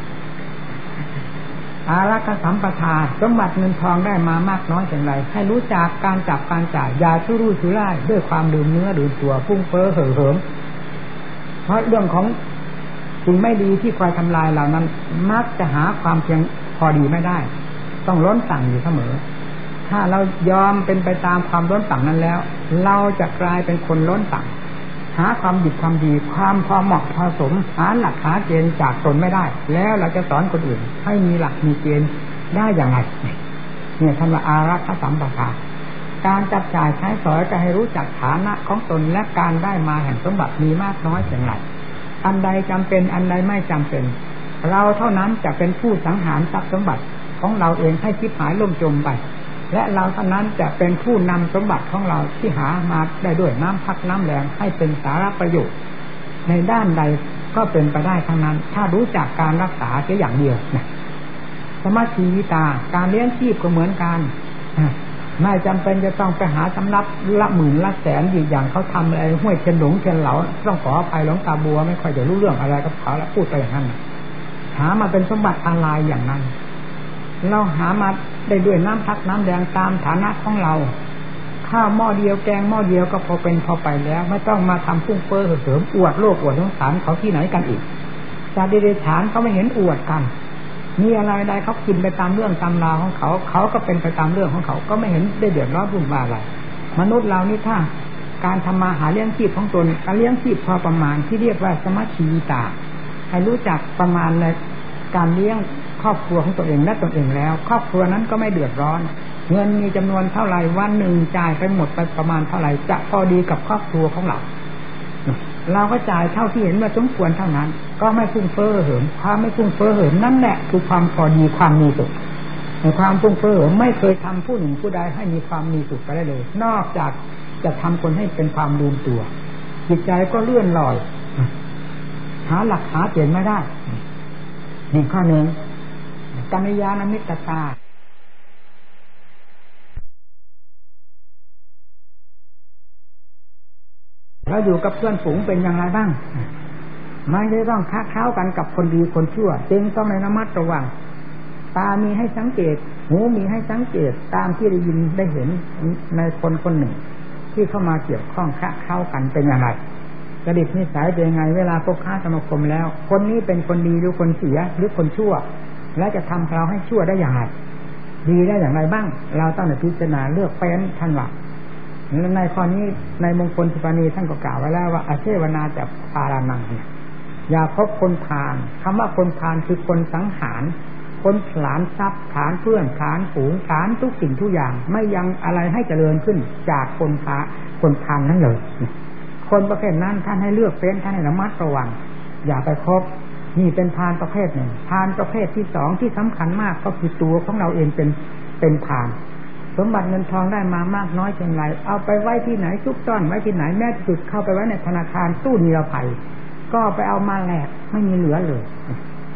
S2: อารักขสัมปทาสมบัติเงินทองได้มามากน้อยอย่างไรให้รู้จักการจับการจ่ายอย่าชุรุ่ยชุร่ายด้วยความลืมเนื้อลืมตัวฟุ้งเฟ้อเห่อเหิมเพราะเรื่องของสิ่งไม่ดีที่คอยทำลายเหล่านั้นมักจะหาความเพียงพอดีไม่ได้ต้องล้นสั่งอยู่เสมอถ้าเรายอมเป็นไปตามความล้นสั่งนั้นแล้วเราจะกลายเป็นคนล้นสั่งหาความดีความดีความพอเหมาะพอสมหาหลักหาเกณฑ์จากตนไม่ได้แล้วเราจะสอนคนอื่นให้มีหลักมีเกณฑ์ได้อย่างไรเนี่ยท่านว่าอารักขสัมปทาการจับจ่ายใช้สอยก็ให้รู้จักฐานะของตนและการได้มาแห่งสมบัติมีมากน้อยอย่างไรอันใดจำเป็นอันใดไม่จำเป็นเราเท่านั้นจะเป็นผู้สังหารทรัพย์สมบัติของเราเองให้ชิบหายล่มจมไปและเราเท่านั้นจะเป็นผู้นำสมบัติของเราที่หามาได้ด้วยน้ำพักน้ำแรงให้เป็นสาระประโยชน์ในด้านใดก็เป็นไปได้ทั้งนั้นถ้ารู้จักการรักษาแค่อย่างเดียวนะสมาชีวิตาการเลี้ยงชีพก็เหมือนกันไม่จำเป็นจะต้องไปหาสำรับละหมื่นละแสนอย่างเขาทำอะไรห้วยเชียนหลงเชียนเหลาต้องขออภัยหลวงตาบัวไม่ค่อยจะรู้เรื่องอะไรกับเขาแล้วพูดไปอย่างนั้นหามาเป็นสมบัติอะไรอย่างนั้นเราหามาได้ด้วยน้ำพักน้ำแดงตามฐานะของเราข้าวหม้อเดียวแกงหม้อเดียวก็พอเป็นพอไปแล้วไม่ต้องมาทำฟุ้งเฟ้อเสริมอวดโลกอวดสงสารเขาที่ไหนกันอีกชาติเดชานเขาไม่เห็นอวดกันมีอะไรใดเขากินไปตามเรื่องตามราวของเขาเขาก็เป็นไปตามเรื่องของเขาก็ไม่เห็นได้เดือดร้อนวุ่นวายอะไรมนุษย์เรานี่ถ้าการทำมาหาเลี้ยงชีพของตนการเลี้ยงชีพพอประมาณที่เรียกว่าสมัชชีวิตาให้รู้จักประมาณในการเลี้ยงครอบครัวของตัวเองและตนเองแล้วครอบครัวนั้นก็ไม่เดือดร้อนเงินมีจำนวนเท่าไหร่วันหนึ่งจ่ายไปหมดไปประมาณเท่าไหร่จะพอดีกับครอบครัวของเราเราก็จ่ายเท่าที่เห็นว่าสมควรเท่านั้นก็ไม่ฟุ้งเฟ้อเหิมความไม่ฟุ้งเฟ้อเหิมนั่นแหละคือความพอดีความมีสุขในความฟุ้งเฟ้อเหิมไม่เคยทำผู้หนึ่งผู้ใดให้มีความมีสุขไปได้เลยนอกจากจะทำคนให้เป็นความลืมตัวจิตใจก็เลื่อนลอยหาหลักหาเกณฑ์ไม่ได้นี่ข้อหนึ่งกัลยาณมิตรตาเราอยู่กับเพื่อนฝูงเป็นอย่างไรบ้างไม่ได้ต้องค้าเข้ากันกับคนดีคนชั่วจึงต้องระมัดระวังตามีให้สังเกตหูมีให้สังเกตตามที่ได้ยินได้เห็นในคนคนหนึ่งที่เข้ามาเกี่ยวข้องค้าเข้ากันเป็นอย่างไรจริตนิสัยเป็นยังไงเวลาพบค้าสมาคมแล้วคนนี้เป็นคนดีหรือคนเสียหรือคนชั่วและจะทำเราให้ชั่วได้อย่างไรดีได้อย่างไรบ้างเราต้องพิจารณาเลือกเป็นท่านว่าในข้อนี้ในมงคลสุปณีท่านก็กล่าวไว้แล้วว่าอาเชวนาจะพารานังอย่าพบคนพาลคำว่าคนพาลคือคนสังหารคนผลาญทรัพย์ผลาญเพื่อนผลาญฝูงผลาญทุกสิ่งทุกอย่างไม่ยังอะไรให้เจริญขึ้นจากคนพาลนั้นเลยคนประเภทนั้นท่านให้เลือกเป็นท่านให้ระมัดระวังอย่าไปคบนี่เป็นพาลประเภทหนึ่งพาลประเภทที่สองที่สำคัญมากก็คือตัวของเราเองเป็นพาลสมบัติเงินทองได้มามากน้อยเช่นไรเอาไปไว้ที่ไหนซุกซ่อนไว้ที่ไหนแม้จุดเข้าไปไว้ในธนาคารตู้นิรภัยก็ไปเอามาแหลกไม่มีเหลือเลย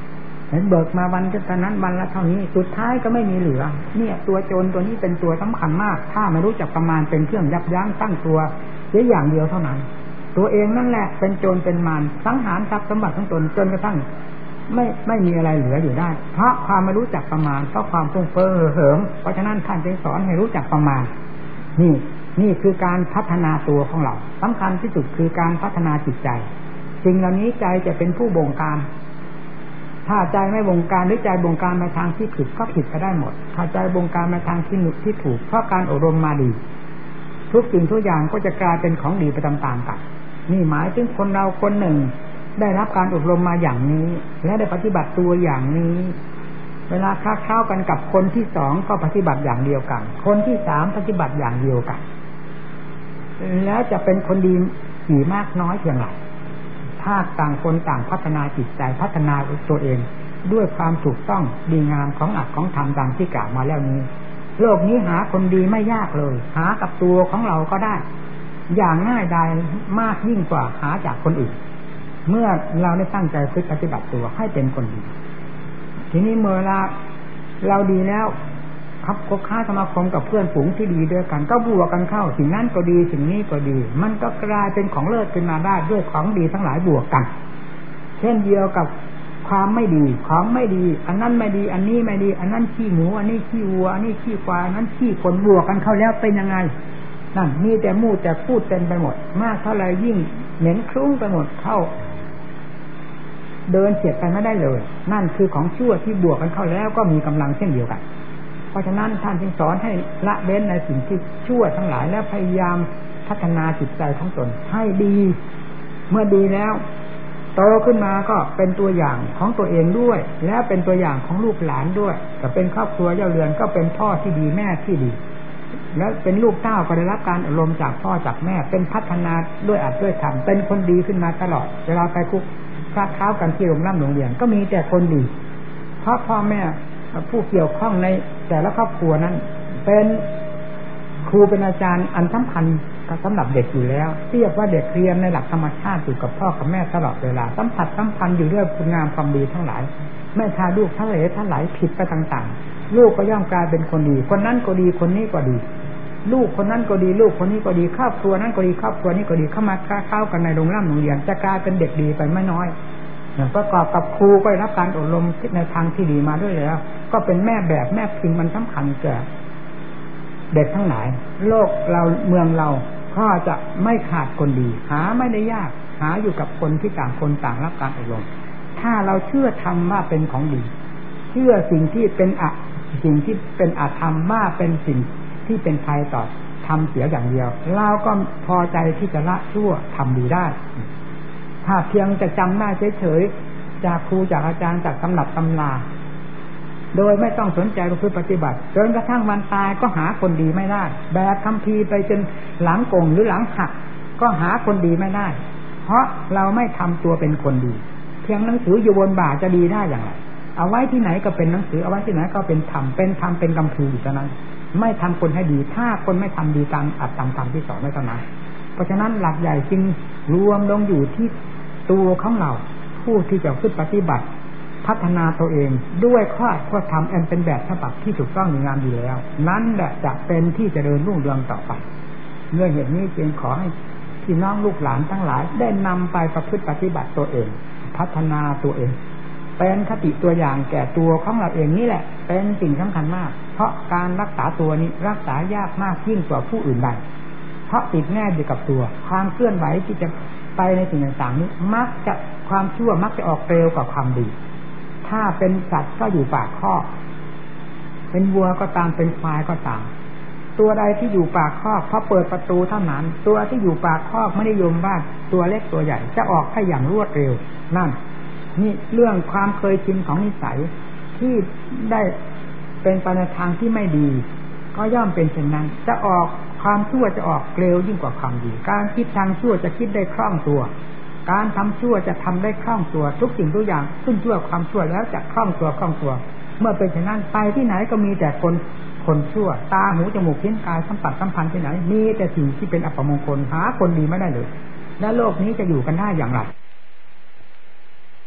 S2: เห็นเบิกมาวันจะตอนนั้นวันละเท่านี้สุดท้ายก็ไม่มีเหลือเนี่ยตัวโจรตัวนี้เป็นตัวสำคัญมากถ้าไม่รู้จักประมาณเป็นเครื่องยับยั้งตั้งตัวเพียงอย่างเดียวเท่านั้นตัวเองนั่นแหละเป็นโจรเป็นมารสังหารทรัพย์สมบัติของตนจนกระทั่งไม่มีอะไรเหลืออยู่ได้เพราะความไม่รู้จักประมาณเพราะความฟุ้งเฟ้อเหิมเพราะฉะนั้นท่านจึงสอนให้รู้จักประมาณนี่คือการพัฒนาตัวของเราสำคัญที่สุดคือการพัฒนาจิตใจสิ่งเหล่านี้ใจจะเป็นผู้บงการถ้าใจไม่บงการหรือใจบงการมาทางที่ผิดก็ผิดไปได้หมดถ้าใจบงการมาทางที่ถูกเพราะการอบรมมาดีทุกสิ่งทุกอย่างก็จะกลายเป็นของดีไปตามๆกันนี่หมายถึงคนเราคนหนึ่งได้รับการอบรมมาอย่างนี้และได้ปฏิบัติตัวอย่างนี้เวลาค้าเข้ากันกับคนที่สองก็ปฏิบัติอย่างเดียวกันคนที่สามปฏิบัติอย่างเดียวกันแล้วจะเป็นคนดีกี่มากน้อยเพียงไรถ้าต่างคนต่างพัฒนาจิตใจพัฒนาตัวเองด้วยความถูกต้องดีงามของอัตของธรรมดังที่กล่าวมาแล้วนี้โลกนี้หาคนดีไม่ยากเลยหากับตัวของเราก็ได้อย่างง่ายดายมากยิ่งกว่าหาจากคนอื่นเมื่อเราได้ตั้งใจฝึกปฏิบัติตัวให้เป็นคนดีทีนี้เมื่อเราดีแล้วครับคบค้าสมาคมกับเพื่อนฝูงที่ดีด้วยกันก็บวกกันเข้าสิ่งนั้นก็ดีสิ่งนี้ก็ดีมันก็กลายเป็นของเลิศขึ้นมาได้ด้วยของดีทั้งหลายบวกกันเช่นเดียวกับความไม่ดีของไม่ดีอันนั้นไม่ดีอันนี้ไม่ดีอันนั้นขี้หมูอันนี้ขี้วัวอันนี้ขี้ควายอันนั้นขี้คนบวกกันเข้าแล้วเป็นยังไงนั่นมีแต่มูดแต่พูดเต็มไปหมดมากเท่าไรยิ่งเหม็นคลุ้งไปหมดเข้าเดินเฉียดไปไม่ได้เลยนั่นคือของชั่วที่บวกกันเข้าแล้วก็มีกำลังเช่นเดียวกันเพราะฉะนั้นท่านจึงสอนให้ละเว้นในสิ่งที่ชั่วทั้งหลายและพยายามพัฒนาจิตใจของตนให้ดีเมื่อดีแล้วโตขึ้นมาก็เป็นตัวอย่างของตัวเองด้วยและเป็นตัวอย่างของลูกหลานด้วยก็เป็นครอบครัวเย่าเรือนก็เป็นพ่อที่ดีแม่ที่ดีแล้วเป็นลูกเต้าก็ได้รับการอบรมจากพ่อจากแม่เป็นพัฒนาด้วยอัดด้วยธรรมเป็นคนดีขึ้นมาตลอดเวลาไปคุกค้าเท้ากันที่โรงโรงเรียนก็มีแต่คนดีเพราะพ่อแม่ผู้เกี่ยวข้องในแต่ละครอบครัวนั้นเป็นครูเป็นอาจารย์อันสำคัญสำหรับเด็กอยู่แล้วเรียกว่าเด็กเรียนในหลักธรรมชาติอยู่กับพ่อกับแม่ตลอดเวลาสัมผัสสัมพันธ์อยู่ด้วยคุณงามความดีทั้งหลายแม่พาลูกทั้งหลายทั้งหลายผิดไปต่างๆลูกก็ย่อมกลายเป็นคนดีคนนั้นก็ดีคนนี้ก็ดีลูกคนนั้นก็ดีลูกคนนี้ก็ดีครอบครัวนั้นก็ดีครอบครัวนี้ก็ดีเข้ามาเข้ากันในโรงเรียนจะกลายเป็นเด็กดีไปไม่น้อยประกอบกับครูก็ได้รับการอบรมในทางที่ดีมาด้วยแล้วก็เป็นแม่แบบแม่พิมพ์มันสำคัญแก่เด็กทั้งหลายโลกเราเมืองเราก็จะไม่ขาดคนดีหาไม่ได้ยากหาอยู่กับคนที่ต่างคนต่างรับการอบรมถ้าเราเชื่อธรรมว่าเป็นของดีเชื่อสิ่งที่เป็นอาธรรมว่าเป็นสิ่งที่เป็นภัยต่อทำเสียอย่างเดียวเราก็พอใจที่จะละชั่วทำดีได้ถ้าเพียงจะจำได้เฉยๆจากครูจากอาจารย์จากตำรับตำราโดยไม่ต้องสนใจก็คือปฏิบัติจนกระทั่งวันตายก็หาคนดีไม่ได้แบกคัมภีร์ไปจนหลังกงหรือหลังหักก็หาคนดีไม่ได้เพราะเราไม่ทำตัวเป็นคนดีเพียงหนังสืออยู่บนบ่าจะดีได้อย่างไรเอาไว้ที่ไหนก็เป็นหนังสือเอาไว้ที่ไหนก็เป็นธรรมเป็นคัมภีร์อยู่เท่านั้นไม่ทำคนให้ดีถ้าคนไม่ทำดีตามอัตตามธรรมที่สอนไว้เท่านั้นเพราะฉะนั้นหลักใหญ่จึงรวมลงอยู่ที่ตัวของเราผู้ที่จะปฏิบัติพัฒนาตัวเองด้วยข้อธรรมอันเป็นแบบฉบับที่ถูกต้องงามดีแล้วนั้นแหละจะเป็นที่เจริญรุ่งเรืองต่อไปด้วยเหตุนี้จึงขอให้พี่น้องลูกหลานทั้งหลายได้นำไปประพฤติปฏิบัติตัวเองพัฒนาตัวเองเป็นคติตัวอย่างแก่ตัวของเราเองนี่แหละเป็นสิ่งสำคัญมากเพราะการรักษาตัวนี้รักษายากมากยิ่งกว่าผู้อื่นใดเพราะติดแน่อยู่กับตัวความเคลื่อนไหวที่จะไปในสิ่งต่างๆนี้มักจะความชั่วมักจะออกเร็วกว่าความดีถ้าเป็นสัตว์ก็อยู่ปากคอกเป็นวัวก็ตามเป็นควายก็ตามตัวใดที่อยู่ปากคอกพอเปิดประตูเท่านั้นตัวที่อยู่ปากคอกไม่ได้ยมว่าตัวเล็กตัวใหญ่จะออกให้อย่างรวดเร็วนั่นนี่เรื่องความเคยชินของนิสัยที่ได้เป็นไปในทางที่ไม่ดีก็ย่อมเป็นเช่นนั้นจะออกความชั่วจะออกเร็วยิ่งกว่าความดีการคิดทางชั่วจะคิดได้คล่องตัวการทำชั่วจะทำได้คล่องตัวทุกสิ่งทุกอย่างขึ้นชั่วความชั่วแล้วจะคล่องตัวเมื่อเป็นเช่นนั้นไปที่ไหนก็มีแต่คนชั่วตาหูจมูกลิ้นกายสัมผัสสัมพันธ์ที่ไหนมีแต่สิ่งที่เป็นอัปมงคลหาคนดีไม่ได้เลยและโลกนี้จะอยู่กันได้อย่างไรเพราะ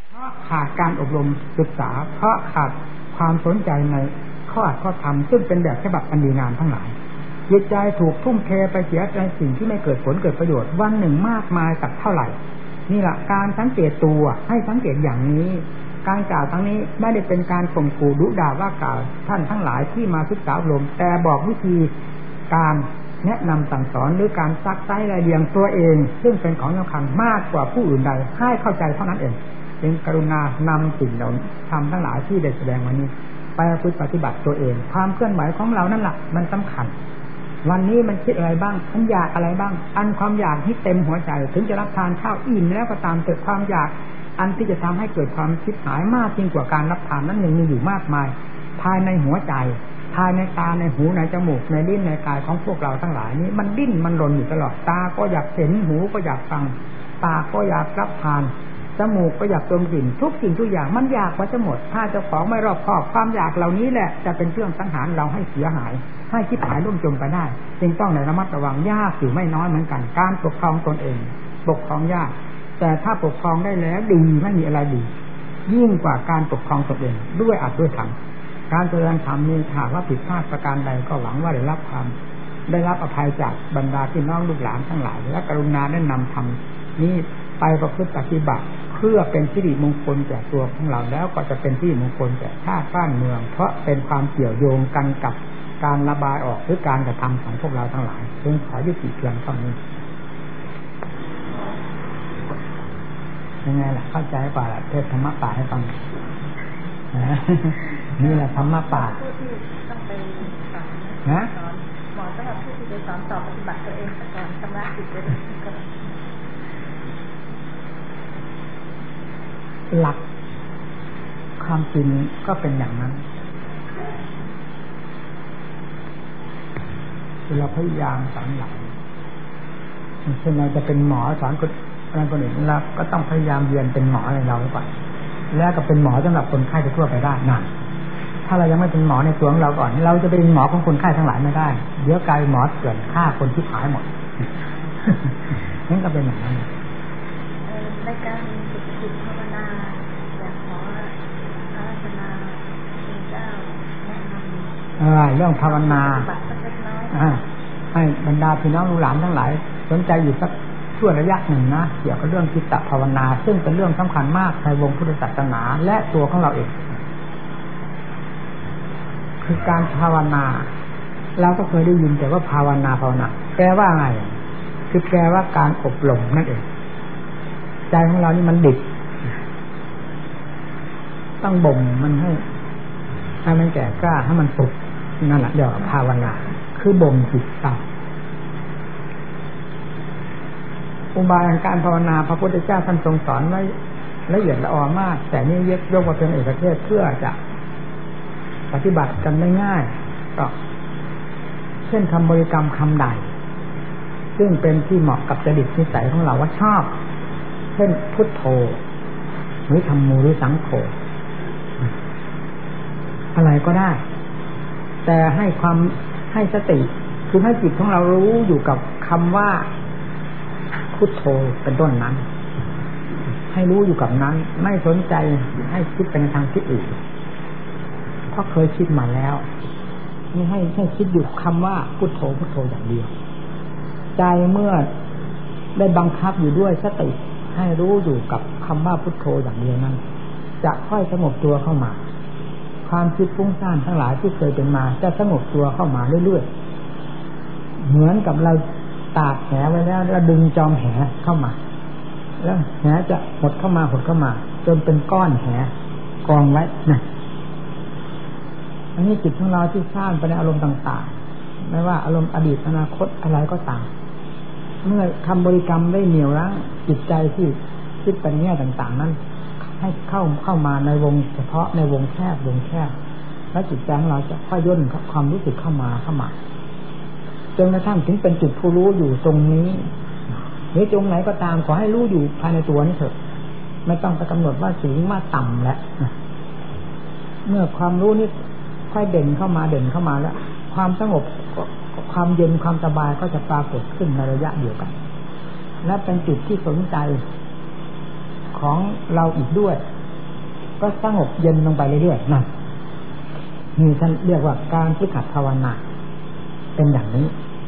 S2: ขาดการอบรมศึกษาเพราะขาดความสนใจในข้อธรรมซึ่งเป็นแบบฉบับอันดีงามทั้งหลายจิตใจถูกทุ่มเทไปเสียในสิ่งที่ไม่เกิดผลเกิดประโยชน์วันหนึ่งมากมายสักเท่าไหร่นี่แหละการสังเกตตัวให้สังเกตอย่างนี้การกล่าวทั้งนี้ไม่ได้เป็นการข่มขู่ดุด่าว่ากล่าวท่านทั้งหลายที่มาศึกษาอบรมแต่บอกวิธีการแนะนำสั่งสอนหรือการซักไซ้รายเรียงตัวเองซึ่งเป็นของสำคัญมากกว่าผู้อื่นใดให้เข้าใจเท่านั้นเองจึงกรุณานำสิ่งเหล่านี้ทำทั้งหลายที่ได้แสดงวันนี้ไปปฏิบัติตัวเองความเคลื่อนไหวของเรานั่นแหละมันสำคัญวันนี้มันคิดอะไรบ้างมันอยากอะไรบ้างอันความอยากที่เต็มหัวใจถึงจะรับทานข้าวอิ่มแล้วก็ตามแต่ความอยากอันที่จะทำให้เกิดความคิดหายมากยิ่งกว่าการรับทานนั้นยังมีอยู่มากมายภายในหัวใจภายในตาในหูในจมูกในลิ้นในกายของพวกเราทั้งหลายนี้มันดิ้นมันรนอยู่ตลอดตาก็อยากเห็นหูก็อยากฟังปากก็อยากรับทานจมูกก็อยากดมกลิ่นทุกสิ่งทุกอย่างมันอยากว่าจะหมดถ้าเจ้าของไม่รอบคอบความอยากเหล่านี้แหละจะเป็นเครื่องสังหารเราให้เสียหายให้คิดหายล่มจมไปได้จึงต้องระมัดระวังยากอยู่ไม่น้อยเหมือนกันการปกครองตนเองปกครองยากแต่ถ้าปกครองได้แล้วดีไม่มีอะไรดียิ่งกว่าการปกครองตนเองด้วยอัดด้วยธรรมการแสดงธรรมนี้หากว่าผิดพลาดประการใดก็หวังว่าได้รับความได้รับอภัยจากบรรดาพี่น้องลูกหลานทั้งหลายและกรุณาแนะนำธรรมนี้ไปประพฤติปฏิบัติเพื่อเป็นสิริมงคลแก่ตัวของเราแล้วก็จะเป็นสิริมงคลแก่ชาติบ้านเมืองเพราะเป็นความเกี่ยวโยงกันกับการระบายออกหรือการกระทำของพวกเราทั้งหลายจึงขอยุติเพียงเท่านี้ยังไงล่ะเข้าใจป่ะล่ะเทศธรรมะป่าให้ฟังนี่แหละธรรมะป่า
S1: ต้องไปสอน
S2: นะ
S1: หมอสำหรับผู้ที่ไปสอนต่อปฏิบัติตัวเองก่อนชำระจิตเลย
S2: หลักความจริงก็เป็นอย่างนั้นเราพยายามสอนหลักเช่นเราจะเป็นหมอสอนคนอื่นเราก็ต้องพยายามเรียนเป็นหมอในเราก่อนแล้วก็เป็นหมอสำหรับคนไข้ทั่วไปได้นะถ้าเรายังไม่เป็นหมอในตัวของเราก่อนเราจะเป็นหมอของคนไข้ทั้งหลายไม่ได้เดี๋ยวกลายหมอเถื่อนฆ่าคนที่หายหมดนั่นก็เป็นอย่างนั้น
S1: ในการฝึกจิตภาวนาอยากขออาราธนาพระเจ้าแนะนำ
S2: เรื่องภาวนาให้บรรดาพี่น้องลูกหลานทั้งหลายสนใจอยู่สักช่วงระยะหนึ่งนะเกี่ยวกับเรื่องจิตภาวนาซึ่งเป็นเรื่องสำคัญมากในวงพุทธศาสนาและตัวของเราเองคือการภาวนาเราก็เคยได้ยินแต่ว่าภาวนาแปลว่าไงคือแปลว่าการอบรมนั่นเองใจของเรานี่มันดิบต้องบ่มมันให้มันแก่กล้าให้มันฝึกนั่นแหละเดี๋ยวภาวนาคือบ่มจิตเราอุบายการภาวนาพระพุทธเจ้าท่านทรงสอนไว้ละเอียดละออมากแต่นี่ยกมาเป็นเอกเทศเพื่อจะปฏิบัติกันได้ง่ายก็เช่นคำบริกรรมคำใดซึ่งเป็นที่เหมาะกับจริตนิสัยของเราว่าชอบเช่นพุทโธหรือธัมโมหรือสังโฆอะไรก็ได้แต่ให้สติคือให้จิตของเรารู้อยู่กับคำว่าพุทโธเป็นต้นนั้นให้รู้อยู่กับนั้นไม่สนใจให้คิดเป็นทางที่อื่นเพราะเคยคิดมาแล้วนี่ให้คิดอยู่คำว่าพุทโธอย่างเดียวใจเมื่อได้บังคับอยู่ด้วยสติให้รู้อยู่กับคำว่าพุทโธอย่างเดียวนั้นจะค่อยสงบตัวเข้ามาความคิดฟุ้งซ่านทั้งหลายที่เคยเป็นมาจะสงบตัวเข้ามาเรื่อยๆเหมือนกับเราตากแหไว้แล้วดึงจอมแหเข้ามาแล้วแหจะหดเข้ามาจนเป็นก้อนแหกองไว้นะอันนี้จิตของเราที่สร้างไปในอารมณ์ต่างๆไม่ว่าอารมณ์อดีตอนาคตอะไรก็ตามเมื่อคำบริกรรมได้เหนี่ยวรั้งจิตใจที่คิดไปแง่ต่างๆนั้นให้เข้ามาในวงเฉพาะในวงแคบแล้วจิตใจของเราจะค่อยย่นความรู้สึกเข้ามาจนกระทั่งถึงเป็นจุดผู้รู้อยู่ตรงนี้หรือตรงไหนก็ตามขอให้รู้อยู่ภายในตัวนี้เถอะไม่ต้องไปกำหนดว่าสูงว่าต่ำแล้วเมื่อความรู้นี้ค่อยเด่นเข้ามาแล้วความสงบความเย็นความสบายก็จะปรากฏขึ้นในระยะเดียวกันและเป็นจุดที่สนใจของเราอีกด้วยก็สงบเย็นลงไปเรื่อยๆนั่นนี่ท่านเรียกว่าการฝึกหัดภาวนาเป็นอย่างนี้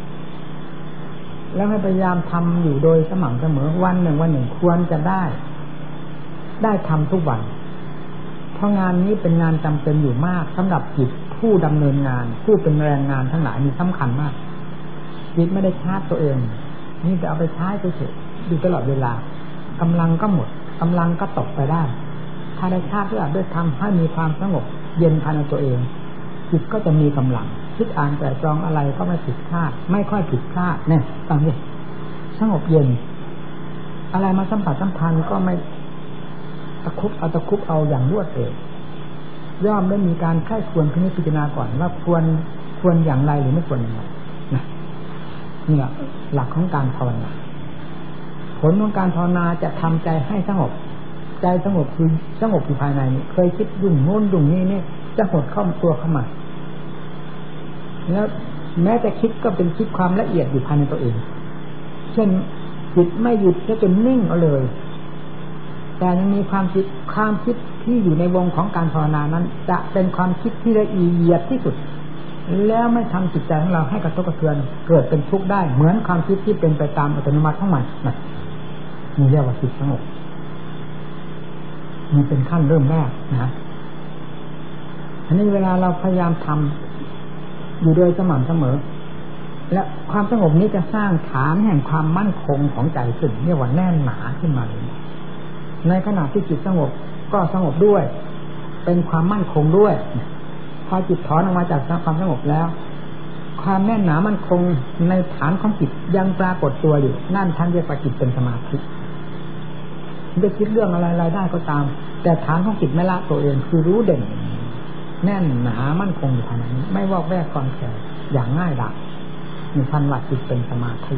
S2: แล้วให้พยายามทำอยู่โดยสม่ำเสมอวันหนึ่งควรจะได้ทำทุกวันเพราะงานนี้เป็นงานจำเป็นอยู่มากสำหรับจิตผู้ดำเนินงานผู้เป็นแรงงานทั้งหลายนี่สำคัญมากจิตไม่ได้ชาร์จตัวเองนี่จะเอาไปใช้ไปเฉยอยู่ตลอดเวลากำลังก็หมดกำลังก็ตกไปได้ถ้าได้ชาร์จด้วยทำให้มีความสงบเย็นภายในตัวเองจิตก็จะมีกำลังคิดอ่านแต่จองอะไรก็ไม่ผิดพลาดไม่ค่อยผิดพลาดเนี่ยฟังดิสงบเย็นอะไรมาสัมผัสสัมพันธ์ก็ไม่ตะคุบเอาอย่างรวดเร็วย่อมได้มีการไข้ควรพิจารณาก่อนว่าควรอย่างไรหรือไม่ควรอย่างไรนะนี่แหละหลักของการภาวนาผลของการภาวนาจะทำใจให้สงบใจสงบคือสงบอยู่ภายในนี้เคยคิดยุ่งโน้นยุ่งนี้เนี่ยจะหดเข้าตัวเข้ามาแล้วแม้จะคิดก็เป็นคิดความละเอียดอยู่ภายในตัวเองเช่นจิตไม่หยุดจะจนนิ่งเอาเลยแต่ยังมีความคิดที่อยู่ในวงของการภาวนานั้นจะเป็นความคิดที่ละเอียดที่สุดแล้วไม่ทำจิตใจของเราให้กระทบกระเทือนเกิดเป็นทุกข์ได้เหมือนความคิดที่เป็นไปตามอัตโนมัติของมันนี่เรียกว่าจิตสงบนี่เป็นขั้นเริ่มแรกนะอันนี้เวลาเราพยายามทำอยู่โดยสม่ำเสมอและความสงบนี้จะสร้างฐานแห่งความมั่นคงของใจขึ้นเรียกว่าแน่นหนาขึ้นมาเลยในขณะที่จิตสงบก็สงบด้วยเป็นความมั่นคงด้วยพอจิตถอนออกมาจากความสงบแล้วความแน่นหนามั่นคงในฐานของจิตยังปรากฏตัวอยู่นั่นท่านเรียกว่าจิตเป็นสมาธิจะคิดเรื่องอะไรได้ก็ตามแต่ฐานของจิตไม่ละตัวเองคือรู้เด่นแน่นหนามั่นคงอยู่ภายในนี้ไม่วอกแวกคลอนแคลนอย่างง่ายดายมีพันหลักจิตเป็นสมาธิ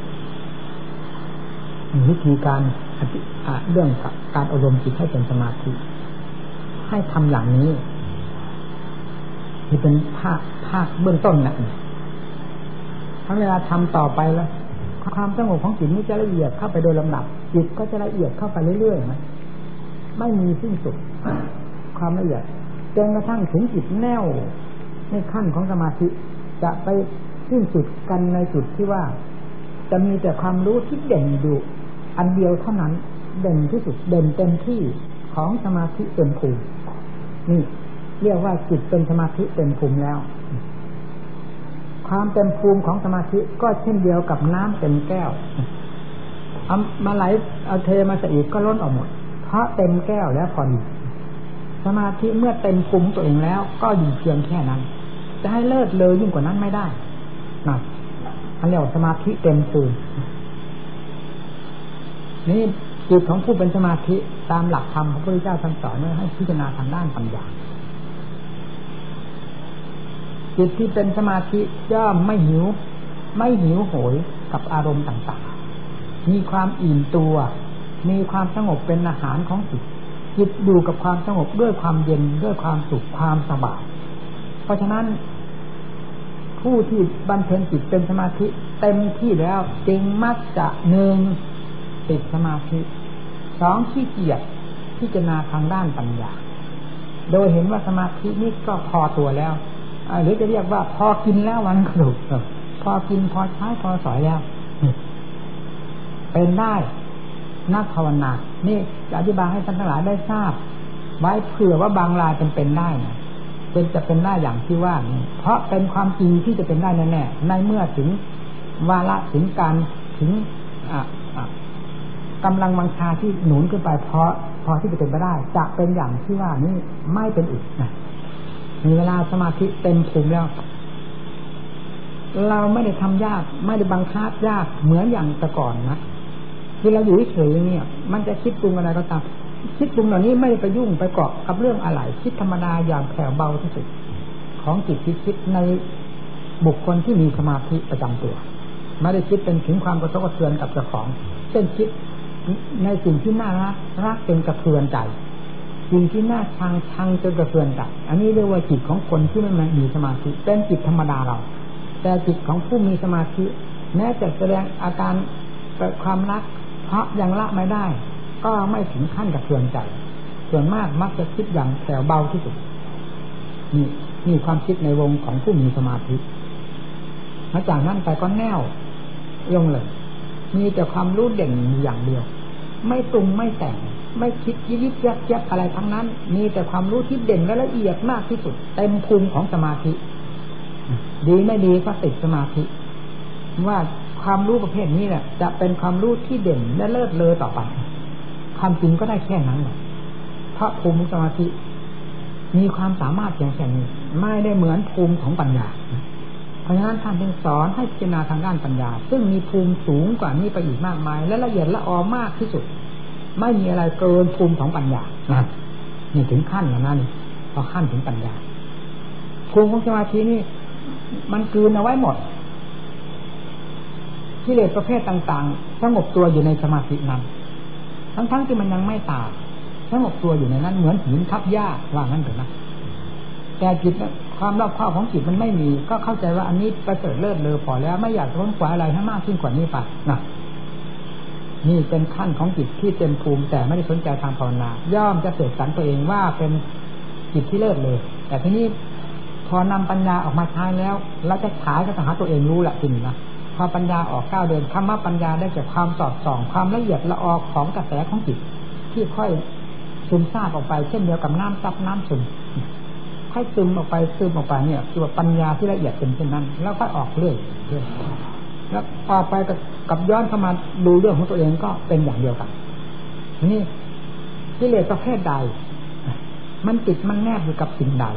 S2: วิธีการเรื่องการอบรมจิตให้เป็นสมาธิให้ทำอย่างนี้ที่เป็นภาคเบื้องต้นนะถ้าเวลาทำต่อไปแล้วความสงบของจิตนี้จะละเอียดเข้าไปโดยลำดับจิตก็จะละเอียดเข้าไปเรื่อยๆนะไม่มีสิ้นสุดความละเอียดจนกระทั่งถึงจิตแน่วในขั้นของสมาธิจะไปสิ้นสุดกันในจุดที่ว่าจะมีแต่ความรู้ที่เด่นอยู่อันเดียวเท่านั้นเด่นที่สุดเด่นเต็มที่ของสมาธิเต็มภูมินี่เรียกว่าจิตเป็นสมาธิเต็มภูมิแล้วความเต็มภูมิของสมาธิก็เช่นเดียวกับน้ำเต็มแก้วเอามาไหลเอาเทมาใส่อีกก็ล้นออกหมดเพราะเต็มแก้วแล้วพอดีสมาธิเมื่อเต็มภูมิตัวเองแล้วก็อยู่เพียงแค่นั้นจะให้เลิศเลยยิ่งกว่านั้นไม่ได้นะอันเรียกว่าสมาธิเต็มภูมินี่จิตของผู้เป็นสมาธิตามหลักธรรมของพระพุทธเจ้าท่านสอนให้พิจารณาทางด้านปัญญาจิตที่เป็นสมาธิย่อมไม่หิวโหยกับอารมณ์ต่างๆมีความอิ่มตัวมีความสงบเป็นอาหารของจิตจิตอยู่กับความสงบด้วยความเย็นด้วยความสุขความสบายเพราะฉะนั้นผู้ที่บำเพ็ญจิตเป็นสมาธิเต็มที่แล้วจึงมักจะ1ติดสมาธิ2ขี้เกียจพิจารณาทางด้านปัญญาโดยเห็นว่าสมาธินี้ก็พอตัวแล้วหรือจะเรียกว่าพอกินแล้ววันก็ถูกพอกินพอใช้พอสอยแล้วเป็นได้นักภาวนานี่จะอธิบายให้ท่านทั้งหลายได้ทราบไว้เผื่อว่าบางรายเป็นได้นะจะเป็นได้อย่างที่ว่านี่เพราะเป็นความจริงที่จะเป็นได้แน่ๆในเมื่อถึงวาระถึงการถึงกำลังวังชาที่หนุนขึ้นไปพอที่จะเป็นไปได้จะเป็นอย่างที่ว่านี่ไม่เป็นอีกนะมีเวลาสมาธิเต็มภูมิแล้วเราไม่ได้ทำยากไม่ได้บังคับยากเหมือนอย่างแต่ก่อนนะที่เราอยู่เฉยๆเนี่ยมันจะคิดปรุงอะไรก็ตามคิดปรุงเหล่านี้ไม่ได้ไปยุ่งไปเกาะกับเรื่องอะไรคิดธรรมดาอย่างแผ่วเบาที่สุดของจิตที่คิดในบุคคลที่มีสมาธิประจำตัวไม่ได้คิดเป็นถึงความกระทบกระเทือนกับเจ้าของเช่นคิดในสิ่งที่น่ารักจนกระเทือนใจสิ่งที่น่าชังจนกระเทือนใจอันนี้เรียกว่าจิตของคนที่ไม่มีสมาธิเป็นจิตธรรมดาเราแต่จิตของผู้มีสมาธิแม้จะแสดงอาการความรักเพราะยังละไม่ได้ก็ไม่ถึงขั้นกระเทือนใจส่วนมากมักจะคิดอย่างแผ่วเบาที่สุดนี่ความคิดในวงของผู้มีสมาธิหลังจากนั้นไปก็แน่วลงเลยมีแต่ความรู้เด่นอย่างเดียวไม่ปรุงไม่แต่งไม่คิดยิบยับอะไรทั้งนั้นมีแต่ความรู้ที่เด่นและละเอียดมากที่สุดเต็มภูมิของสมาธิดีไม่ดีก็ติดสมาธิว่าความรู้ประเภทนี้แหละจะเป็นความรู้ที่เด่นและเลิศเลอต่อไปความจริงก็ได้แค่นั้นแหละเพราะภูมิสมาธิมีความสามารถเพียงแค่นี้ไม่ได้เหมือนภูมิของปัญญาเพราะฉะนั้นท่านจึงสอนให้พิจารณาทางด้านปัญญาซึ่งมีภูมิสูงกว่านี้ไปอีกมากมายและละเอียดละออมากที่สุดไม่มีอะไรเกินภูมิของปัญญานี่ถึงขั้นแล้วนั่นพอขั้นถึงปัญญาภูมิของสมาธินี่มันกลืนเอาไว้หมดกิเลสประเภทต่างๆสงบตัวอยู่ในสมาธินั้นทั้งที่มันยังไม่ตายสงบตัวอยู่ในนั้นเหมือนหินทับหญ้าว่างั้นเถอะนะแต่จิตความรอบคอบของจิตมันไม่มีก็เข้าใจว่าอันนี้ประเสริฐเลิศเลอพอแล้วไม่อยากค้นคว้าอะไรให้มากขึ้นกว่านี้ไปนะนี่เป็นขั้นของจิตที่เต็มภูมิแต่ไม่ได้สนใจทางภาวนาย่อมจะเสกสรรตัวเองว่าเป็นจิตที่เลิศเลยแต่ทีนี้พอนำปัญญาออกมาใช้แล้วเราจะฉายก็ต้องหาตัวเองรู้แหละจริงนะพอปัญญาออกก้าวเดินธรรมะปัญญาได้จากความสอดส่องความละเอียดละออของกระแสของจิตที่ค่อยซึมซาบออกไปเช่นเดียวกับน้ำซับน้ำซึมค่อยซึมออกไปเนี่ยคือว่าปัญญาที่ละเอียดเป็นเช่นนั้นแล้วค่อยออกเรื่อยแล้วออกไปกับย้อนเข้ามาดูเรื่องของตัวเองก็เป็นอย่างเดียวกันนี่กิเลสประเภทใดมันติดมันแนบอยู่กับสิ่งใด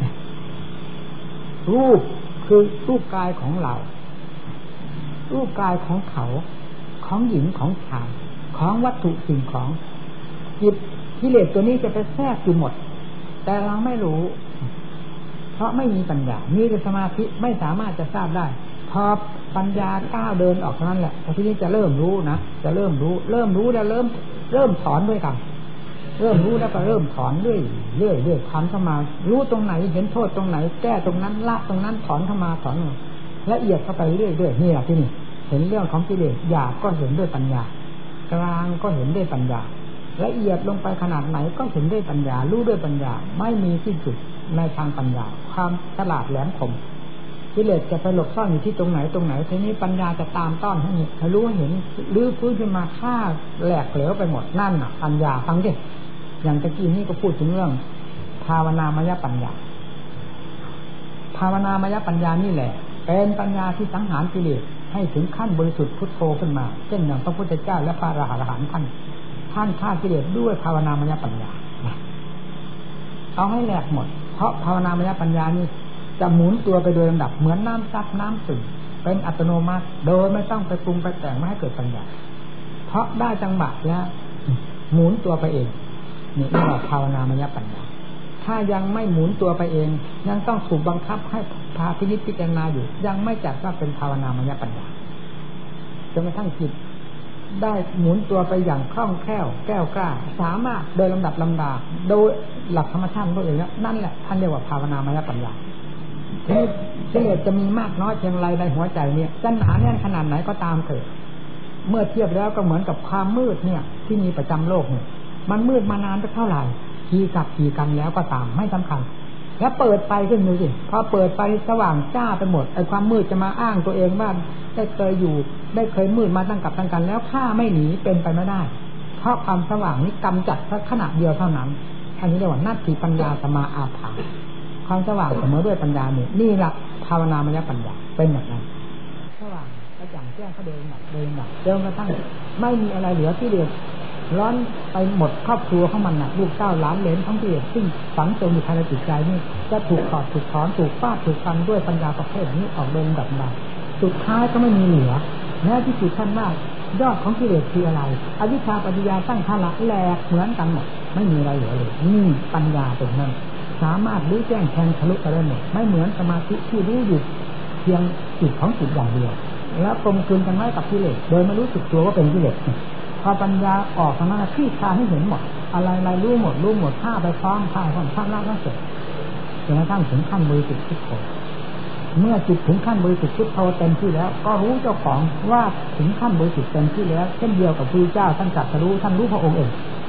S2: รูปคือรูปกายของเรารูปกายของเขาของหญิงของชายของวัตถุสิ่งของจิตกิเลสตัวนี้จะไปแทรกอยู่หมดแต่เราไม่รู้เพราะไม่มีปัญญามีแต่สมาธิไม่สามารถจะทราบได้พอปัญญาก้าวเดินออกเท่านั้นแหละทีนี้จะเริ่มรู้นะจะเริ่มรู้แล้วเริ่มถอนด้วยกันเริ่มรู้แล้วก็เริ่มถอนเรื่อยถอนเข้ามารู้ตรงไหนเห็นโทษตรงไหนแก้ตรงนั้นละตรงนั้นถอนเข้ามาถอนละเอียดเข้าไปเรื่อยนี่แหละที่นี่เห็นเรื่องของกิเลสหยาบก็เห็นด้วยปัญญากลางก็เห็นด้วยปัญญาละเอียดลงไปขนาดไหนก็เห็นด้วยปัญญารู้ด้วยปัญญาไม่มีที่สุดในทางปัญญาความฉลาดแหลมคมกิเลสจะไปหลบซ่อนอยู่ที่ตรงไหนทีนี้ปัญญาจะตามต้อนให้รู้เห็นรื้อฟื้นขึ้นมาฆ่าแหลกเหลวไปหมดนั่นน่ะปัญญาฟังดิอย่างตะกี้นี่ก็พูดถึงเรื่องภาวนามยปัญญาภาวนามยปัญญานี่แหละเป็นปัญญาที่สังหารกิเลสให้ถึงขั้นบริสุทธิ์พุทโธขึ้นมาเช่นอย่างพระพุทธเจ้าและพระอรหันต์ท่านฆ่ากิเลสด้วยภาวนามยปัญญาเอาให้แหลกหมดเพราะภาวนามยปัญญานี่จะหมุนตัวไปโดยลำดับเหมือนน้ำซับน้ำซึมเป็นอัตโนมัติโดยไม่ต้องไปปรุงไปแต่งไม่ให้เกิดปัญญาเพราะได้จังหวะแล้วหมุนตัวไปเองนี่เรียกว่าภาวนามยปัญญาถ้ายังไม่หมุนตัวไปเองยังต้องถูกบังคับให้พาพินิจพิจารณาอยู่ยังไม่จัดว่าเป็นภาวนามยปัญญาจนกระทั่งจิตได้หมุนตัวไปอย่างคล่องแคล่วแก้วกล้าสามารถโดยลำดับลำดาโดยหลักธรรมชาติตัวเองแล้วนั่นแหละท่านเรียกว่าภาวนามยปัญญาทีนี้กิเลสจะมีมากน้อยเพียงไรในหัวใจเนี่ยจะหนาแน่นขนาดไหนก็ตามเถิดเมื่อเทียบแล้วก็เหมือนกับความมืดเนี่ยที่มีประจำโลกเนี่ยมันมืดมานานไปเท่าไหร่กี่กันแล้วก็ตามไม่สำคัญแล้วเปิดไฟขึ้นดูสิพอเปิดไฟสว่างจ้าไปหมดไอ้ความมืดจะมาอ้างตัวเองว่าได้เคยมืดมาตั้งกันแล้วข้าไม่หนีเป็นไปไม่ได้เพราะความสว่างนี้กำจัดแค่ขณะเดียวเท่านั้นอันนี้เรียกว่านัตถิปัญญาสมาอาภาความสว่างเสมอด้วยปัญญานี่แหละภาวนามยปัญญาเป็นแบบนั้นสว่างกระจ่างแจ้งเขาเดินหนักจนกระทั่งไม่มีอะไรเหลือที่เดือดร้อนไปหมดครอบครัวของมันน่ะลูกเต้าหลานเหลนทั้งที่ซึ่งฝังจมอยู่ภายในจิตใจนี่จะถูกถอดถูกถอนถูกฟาดถูกฟันด้วยปัญญาประเภทนี้ออกเดินดับดับสุดท้ายก็ไม่มีเหลือแม้ที่สุดท่านว่ายอดของกิเลสคืออะไรอวิชชาปัญญาตั้งท่าละแหลกเหมือนกันหมดไม่มีอะไรเหลือเลยนี่ปัญญาตรงนั้นสามารถรู้แจ้งแทงทะลุไปได้หมดไม่เหมือนสมาธิที่รู้อยู่เพียงจิตของจิตอย่างเดียวแล้วกลมกลืนกันไว้กับกิเลสโดยไม่รู้สึกตัวว่าเป็นกิเลสพอปัญญาออกทางนั้นที่คลายให้เห็นหมดอะไรรู้หมดฆ่าไปพร้อมฆ่าความฆ่าละก็เสร็จจนกระทั่งถึงขั้นบริสุทธิ์พุทโธเมื่อจิตถึงขั้นบริสุทธิ์พุทโธเต็มที่แล้วก็รู้เจ้าของว่าถึงขั้นบริสุทธิ์เต็มที่แล้วเช่นเดียวกับพระพุทธเจ้าท่านตรัสรู้ท่านรู้พระองค์เอง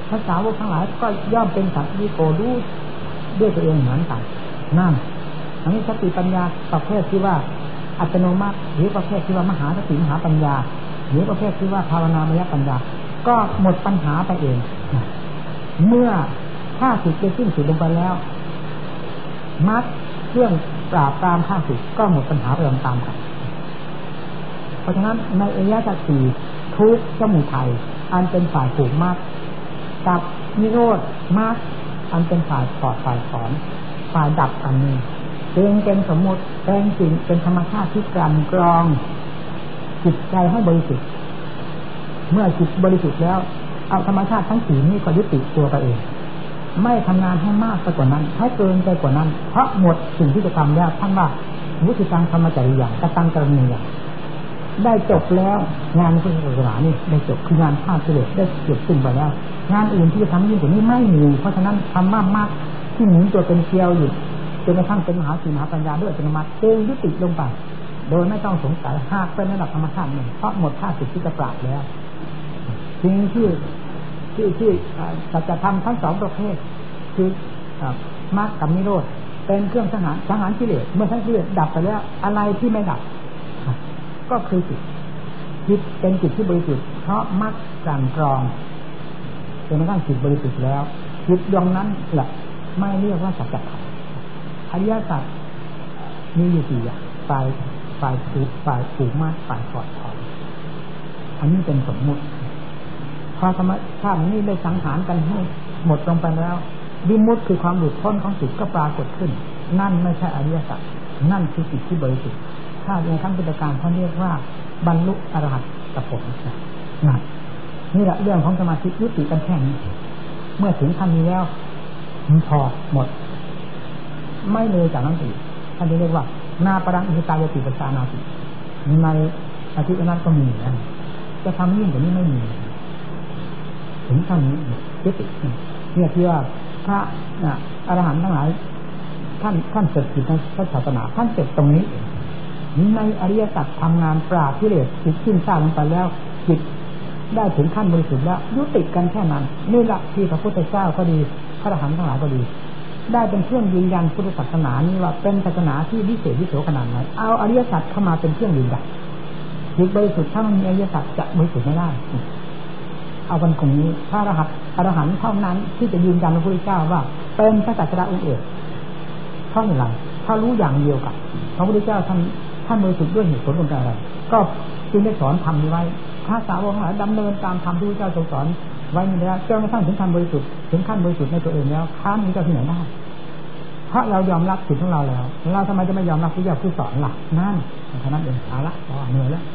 S2: ภาษาวกทั้งหลายก็ย่อมเป็นสัตว์วิโกรู้ด้วยตัวเองเหมือนกันนั่นอันนี้สติปัญญาประเภทที่ว่าอัตโนมัติหรือประเภทที่ว่ามหาสติมหาปัญญาหรือประเภทที่ว่าภาวนามยปัญญาก็หมดปัญหาไปเองเมื่อข้าศึกได้สิ้นสุดลงไปแล้วมรรคเครื่องปราบปรามข้าศึกก็หมดปัญหาไปตามกันเพราะฉะนั้นในอริยสัจสี่ทุกข์สมุทัยอันเป็นฝ่ายผูกมรรคกับนิโรธมรรคอันเป็นฝ่ายถอดฝ่ายถอนฝ่ายดับอันนี้จึงเป็นสมมติเป็นสิ่งเป็นธรรมชาติที่กลั่นกรองจิตใจให้บริสุทธิ์เมื่อจิตบริสุทธิ์แล้วเอาธรรมชาติทั้งสี่นี้ก็ยุติตัวไปเองไม่ทำงานให้มากไปกว่านั้นให้เกินไปกว่านั้นเพราะหมดสิ่งที่จะทำแล้วท่านว่าวุฒิตังธรรมจริยากตังกรณีอย่างได้จบแล้วงานพุทธศาสนานี่ได้จบคืองานฆ่ากิเลสได้จบสิ้นไปแล้วงานอื่นที่จะทำยิ่งกว่านี้ไม่มีเพราะฉะนั้นทำมากๆที่หมุนตัวเป็นเกลียวอยู่จนกระทั่งเป็นมหาสีมหาปัญญาด้วยอัตโนมัติเองยุติลงไปโดยไม่ต้องสงสัยหากเป็นระดับธรรมชาติหนึ่งเพราะหมดข้าศึกที่จะปราบแล้วสิ่งที่สัจธรรมทั้งสองประเภทคือมรรคกับนิโรธเป็นเครื่องสังหารกิเลสเมื่อทั้งกิเลสดับไปแล้วอะไรที่ไม่ดับก็คือจิตเป็นจิตที่บริสุทธิ์เพราะมรรคกลั่นกรองจนกระทั่งจิตบริสุทธิ์แล้วจิตดวงนั้นแหละไม่เรียกว่าสัจธรรมอริยสัจมีอยู่สี่อย่างฝ่ายผูกมากฝ่ายถอดถอนอันนี้เป็นสมมุติพอธรรมชาตินี้ได้สังหารกันให้หมดลงไปแล้ววิมุตติคือความหลุดพ้นของจิตก็ปรากฏขึ้นนั่นไม่ใช่อริยสัจนั่นคือจิตที่บริสุทธิ์ถ้าในขั้นพุทธการเขาเรียกว่าบรรลุอรหัตผลนี่แหละเรื่องของสมาธิยุติกันแค่นี้เมื่อถึงขั้นนี้แล้วมันพอหมดไม่เลยจากนั้นอีกท่านเรียกว่านาปรังอิหิตายติปัสสานาติในอาทิตย์นั้นก็มีนะจะทำยิ่งกว่านี้ไม่มีถึงขั้นนี้ยุติเนี่ยที่ว่าพระอรหันต์ทั้งหลายท่านเสร็จกิจในพระศาสนาท่านเสร็จตรงนี้ในอริยสัจทำงานปราบกิเลสจิตสิ้นซากลงไปแล้วจิตได้ถึงขั้นบริสุทธิ์แล้วยุติกันแค่นั้นนี่แหละที่พระพุทธเจ้าก็ดีพระอรหันต์ทั้งหลายก็ดีได้เป็นเครื่องยืนยันพุทธศาสนานี้ว่าเป็นศาสนาที่วิเศษวิโสขนาดไหนเอาอริยสัจเข้ามาเป็นเครื่องยืนยันจิตบริสุทธิ์ถ้ามันมีอริยสัจจะบริสุทธิ์ไม่ได้เอาวันตรงนี้พระอรหันต์เท่านั้นที่จะยืนยันพระพุทธเจ้าว่าเป็นพระศาสดาองค์เอกเพราะอะไรถ้ารู้อย่างเดียวกับพระพุทธเจ้าท่านบริสุทธิ์ด้วยเหตุผลอะไรก็จึงได้สอนธรรมนี้ไว้พระสาวกทั้งหลายดำเนินตามธรรมที่พระเจ้าทรงสอนไว้นี่แล้วจนกระทั่งถึงขั้นบริสุทธิ์ถึงขั้นบริสุทธิ์ในตัวเองแล้วค้านนี้จะที่ไหนได้เพราะเรายอมรับสิทธิ์ของเราแล้วเราทำไมจะไม่ยอมรับผู้เจ้าผู้สอนล่ะนั่นเท่านั้นเองเอาละเหนื่อยแล้ว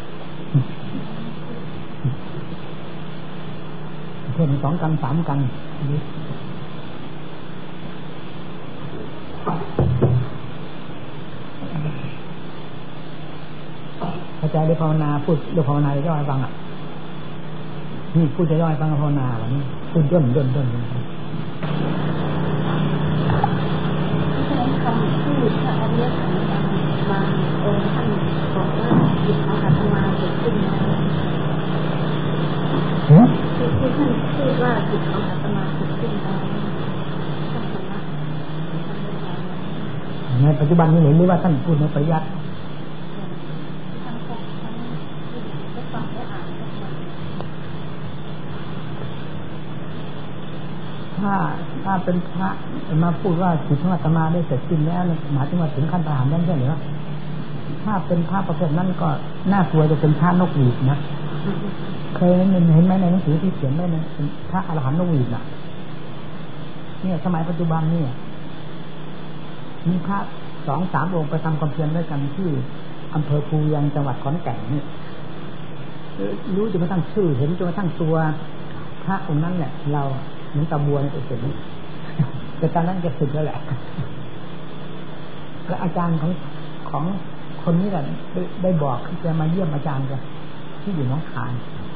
S2: เพิ่ม2 กัน 3 กันเข้าใจด้วยภาวนาพูดด้วยภาวนาย่อยฟังนี่พูดจะย่อยฟังภาวนาวันนี้พูดย่นคำที่พระอริยสัจมาองค์ท่านบอกว่าจิตของอาตมาเกิดขึ้นแล้วที่ท่านพูดว่าจิตของอาตมาเกิดขึ้นแล้วในปัจจุบันนี้เห็นหรือว่าท่านพูดในปริยัติถ้าเป็นพระมาพูดว่าจิตของอาตมาได้เสร็จสิ้นแล้วหมายถึงว่าถึงขั้นประหารนั่นใช่ไหมถ้าเป็นพระประเภทนั้นก็น่ากลัวจะเป็นพระนกหวีดนะเคยเห็นไหมในหนังสือที่เขียนไว้เนี่ยพระอรหันต์นกหวีดน่ะเนี่ยสมัยปัจจุบันนี่มีพระ 2-3 องค์ไปทำความเพียรด้วยกันที่อำเภอภูเวียงจังหวัดขอนแก่นนี่รู้จนกระทั่งชื่อเห็นจนกระทั่งตัวพระองค์นั้นแหละเราเหมือนตะบัวในเสร็จแต่ตอนนั้นจะสึกแล้วแหละและอาจารย์ของคนนี้แหละได้บอกที่จะมาเยี่ยมอาจารย์กันที่อยู่หนองคาย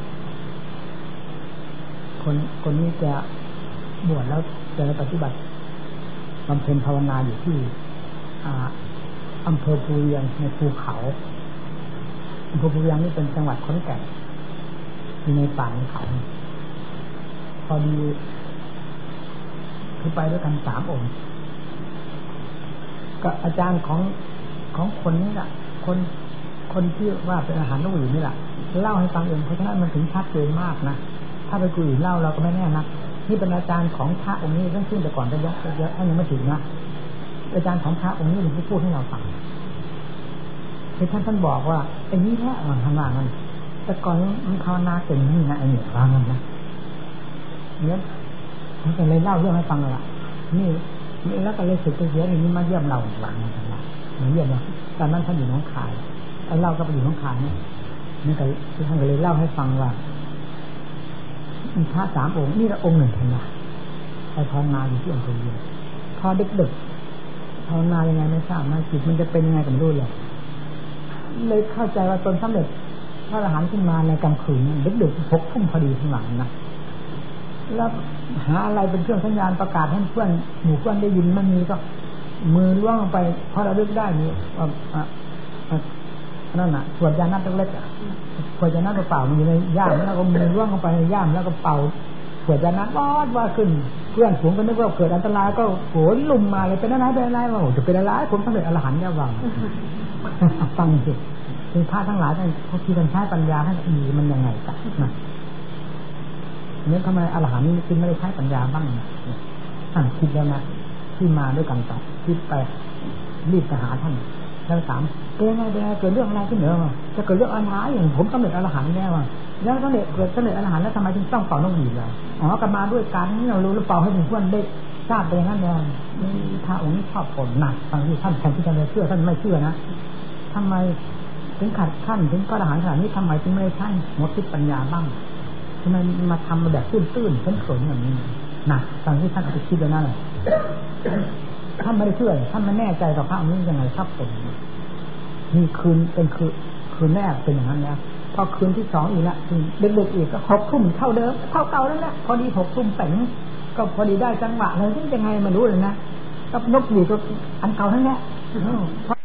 S2: คนนี้จะบวชแล้วจะปฏิบัติบำเพ็ญภาวนาอยู่ที่อำเภอภูเวียงในภูเขาอำเภอภูเวียงนี่เป็นจังหวัดขอนแก่นอยู่ในป่าเขาพอดีคือไปด้วยกัน3 องค์ก็อาจารย์ของคนนี้แหละคนที่ว่าเป็นอาหารนกหวีดนี่แหละเล่าให้ฟังเองเพราะฉะนั้นมันถึงชัดเจนมากนะถ้าไปคุยเล่าเราก็ไม่แน่นะนี่เป็นอาจารย์ของพระองค์นี้ซึ่งแต่ก่อนจะเยอะท่านยังไม่ถึงนะอาจารย์ของพระองค์นี้เป็นผู้พูดให้เราฟังคือท่านบอกว่าไอ้นี้แหละมันทำงานมันแต่ก่อนมันภาวนาเก่งนี่นะไอ้เนี่ยว่างั้นนะเนี่ยมันก็เลยเล่าเรื่องให้ฟังเลยล่ะนี่แล้วก็เลยสึกไปเสียนี่มาเยี่ยมเราหลังนะครับมาเยี่ยมเราตอนนั้นท่านอยู่หนองคายไอ้เราก็ไปอยู่หนองคายเนี่ยนี่ก็ท่านก็เลยเล่าให้ฟังว่ามีพระ3 องค์นี่ละองค์หนึ่งท่านนะไปภาวนาอยู่ที่อำเภอเมืองพอดึกๆภาวนายังไงไม่ทราบนะจิตมันจะเป็นยังไงก็ไม่รู้เลยเข้าใจว่าตนสำเร็จพระอรหันต์ขึ้นมาในกลางคืนดึกๆ6 ทุ่มพอดีข้างหลังนะแล้วหาอะไรเป็นเครื่องสัญญาณประกาศให้เพื่อนหมู่เพื่อนได้ยินมันมีก็มือล่วงไปพอเราลึกได้นี่นั่นน่ะขวดยานัดเล็กๆขวดยานัดเปล่ามันอยู่ในย่ามแล้วก็มือล่วงลงไปในย่ามแล้วก็เป่าขวดยานัดว่าขึ้นเพื่อนฝูงก็นึกว่าเกิดอันตรายก็โหลุ่มมาเลยเป็นอะไรว่าจะเป็นอะไรผมสำเร็จอรหันต์แล้วว่าฟังสิคือพระทั้งหลายท่านเขาคิดกันใช้ปัญญาท่านมันยังไงกันนะเนี่ยทำไมอรหันต์นี่คุณไม่ได้ใช้ปัญญาบ้างท่านคิดแล้วนะที่มาด้วยกันต่อคิดไปรีบไปหาท่านแล้วถามเป็นไงเกิดเรื่องอะไรขึ้นเหรอจะเกิดเรื่องอะไรอย่างผมสำเร็จอรหันต์แล้วแล้วสำเร็จอรหันต์แล้วทำไมจึงต้องเป่านกหวีดล่ะกันมาด้วยกันนี่เรารู้หรือเปล่าให้ถึงเพื่อนได้ทราบไปอย่างนั้นเลยพระองค์นี้ชอบผลหนักบางทีท่านแทนที่จะเชื่อท่านไม่เชื่อนะทำไมถึงขัดขั้นถึงพระอรหันต์ขนาดนี้ทำไมถึงไม่ได้ท่านหมดทิศปัญญาบ้างทำไมมาทำแบบตื้นๆเขินๆอย่างนี้หนักตอนที่ท่านเอาไปคิดแล้วนั่นแหละท่านไม่ได้เชื่อท่านไม่แน่ใจต่อพระองค์นี้ยังไงครับผมมีคืนเป็นคืนแรกเป็นอย่างนั้นแล้วพอคืนที่2อีกละเด็กๆอีกก็6 ทุ่มเท่าเดิมเท่าเก่าแล้วแหละพอดี6 ทุ่มแต่งก็พอดีได้จังหวะเลยที่ยังไงไม่รู้เลยนะกับนกหวีดก็อันเก่าทั้งนั้น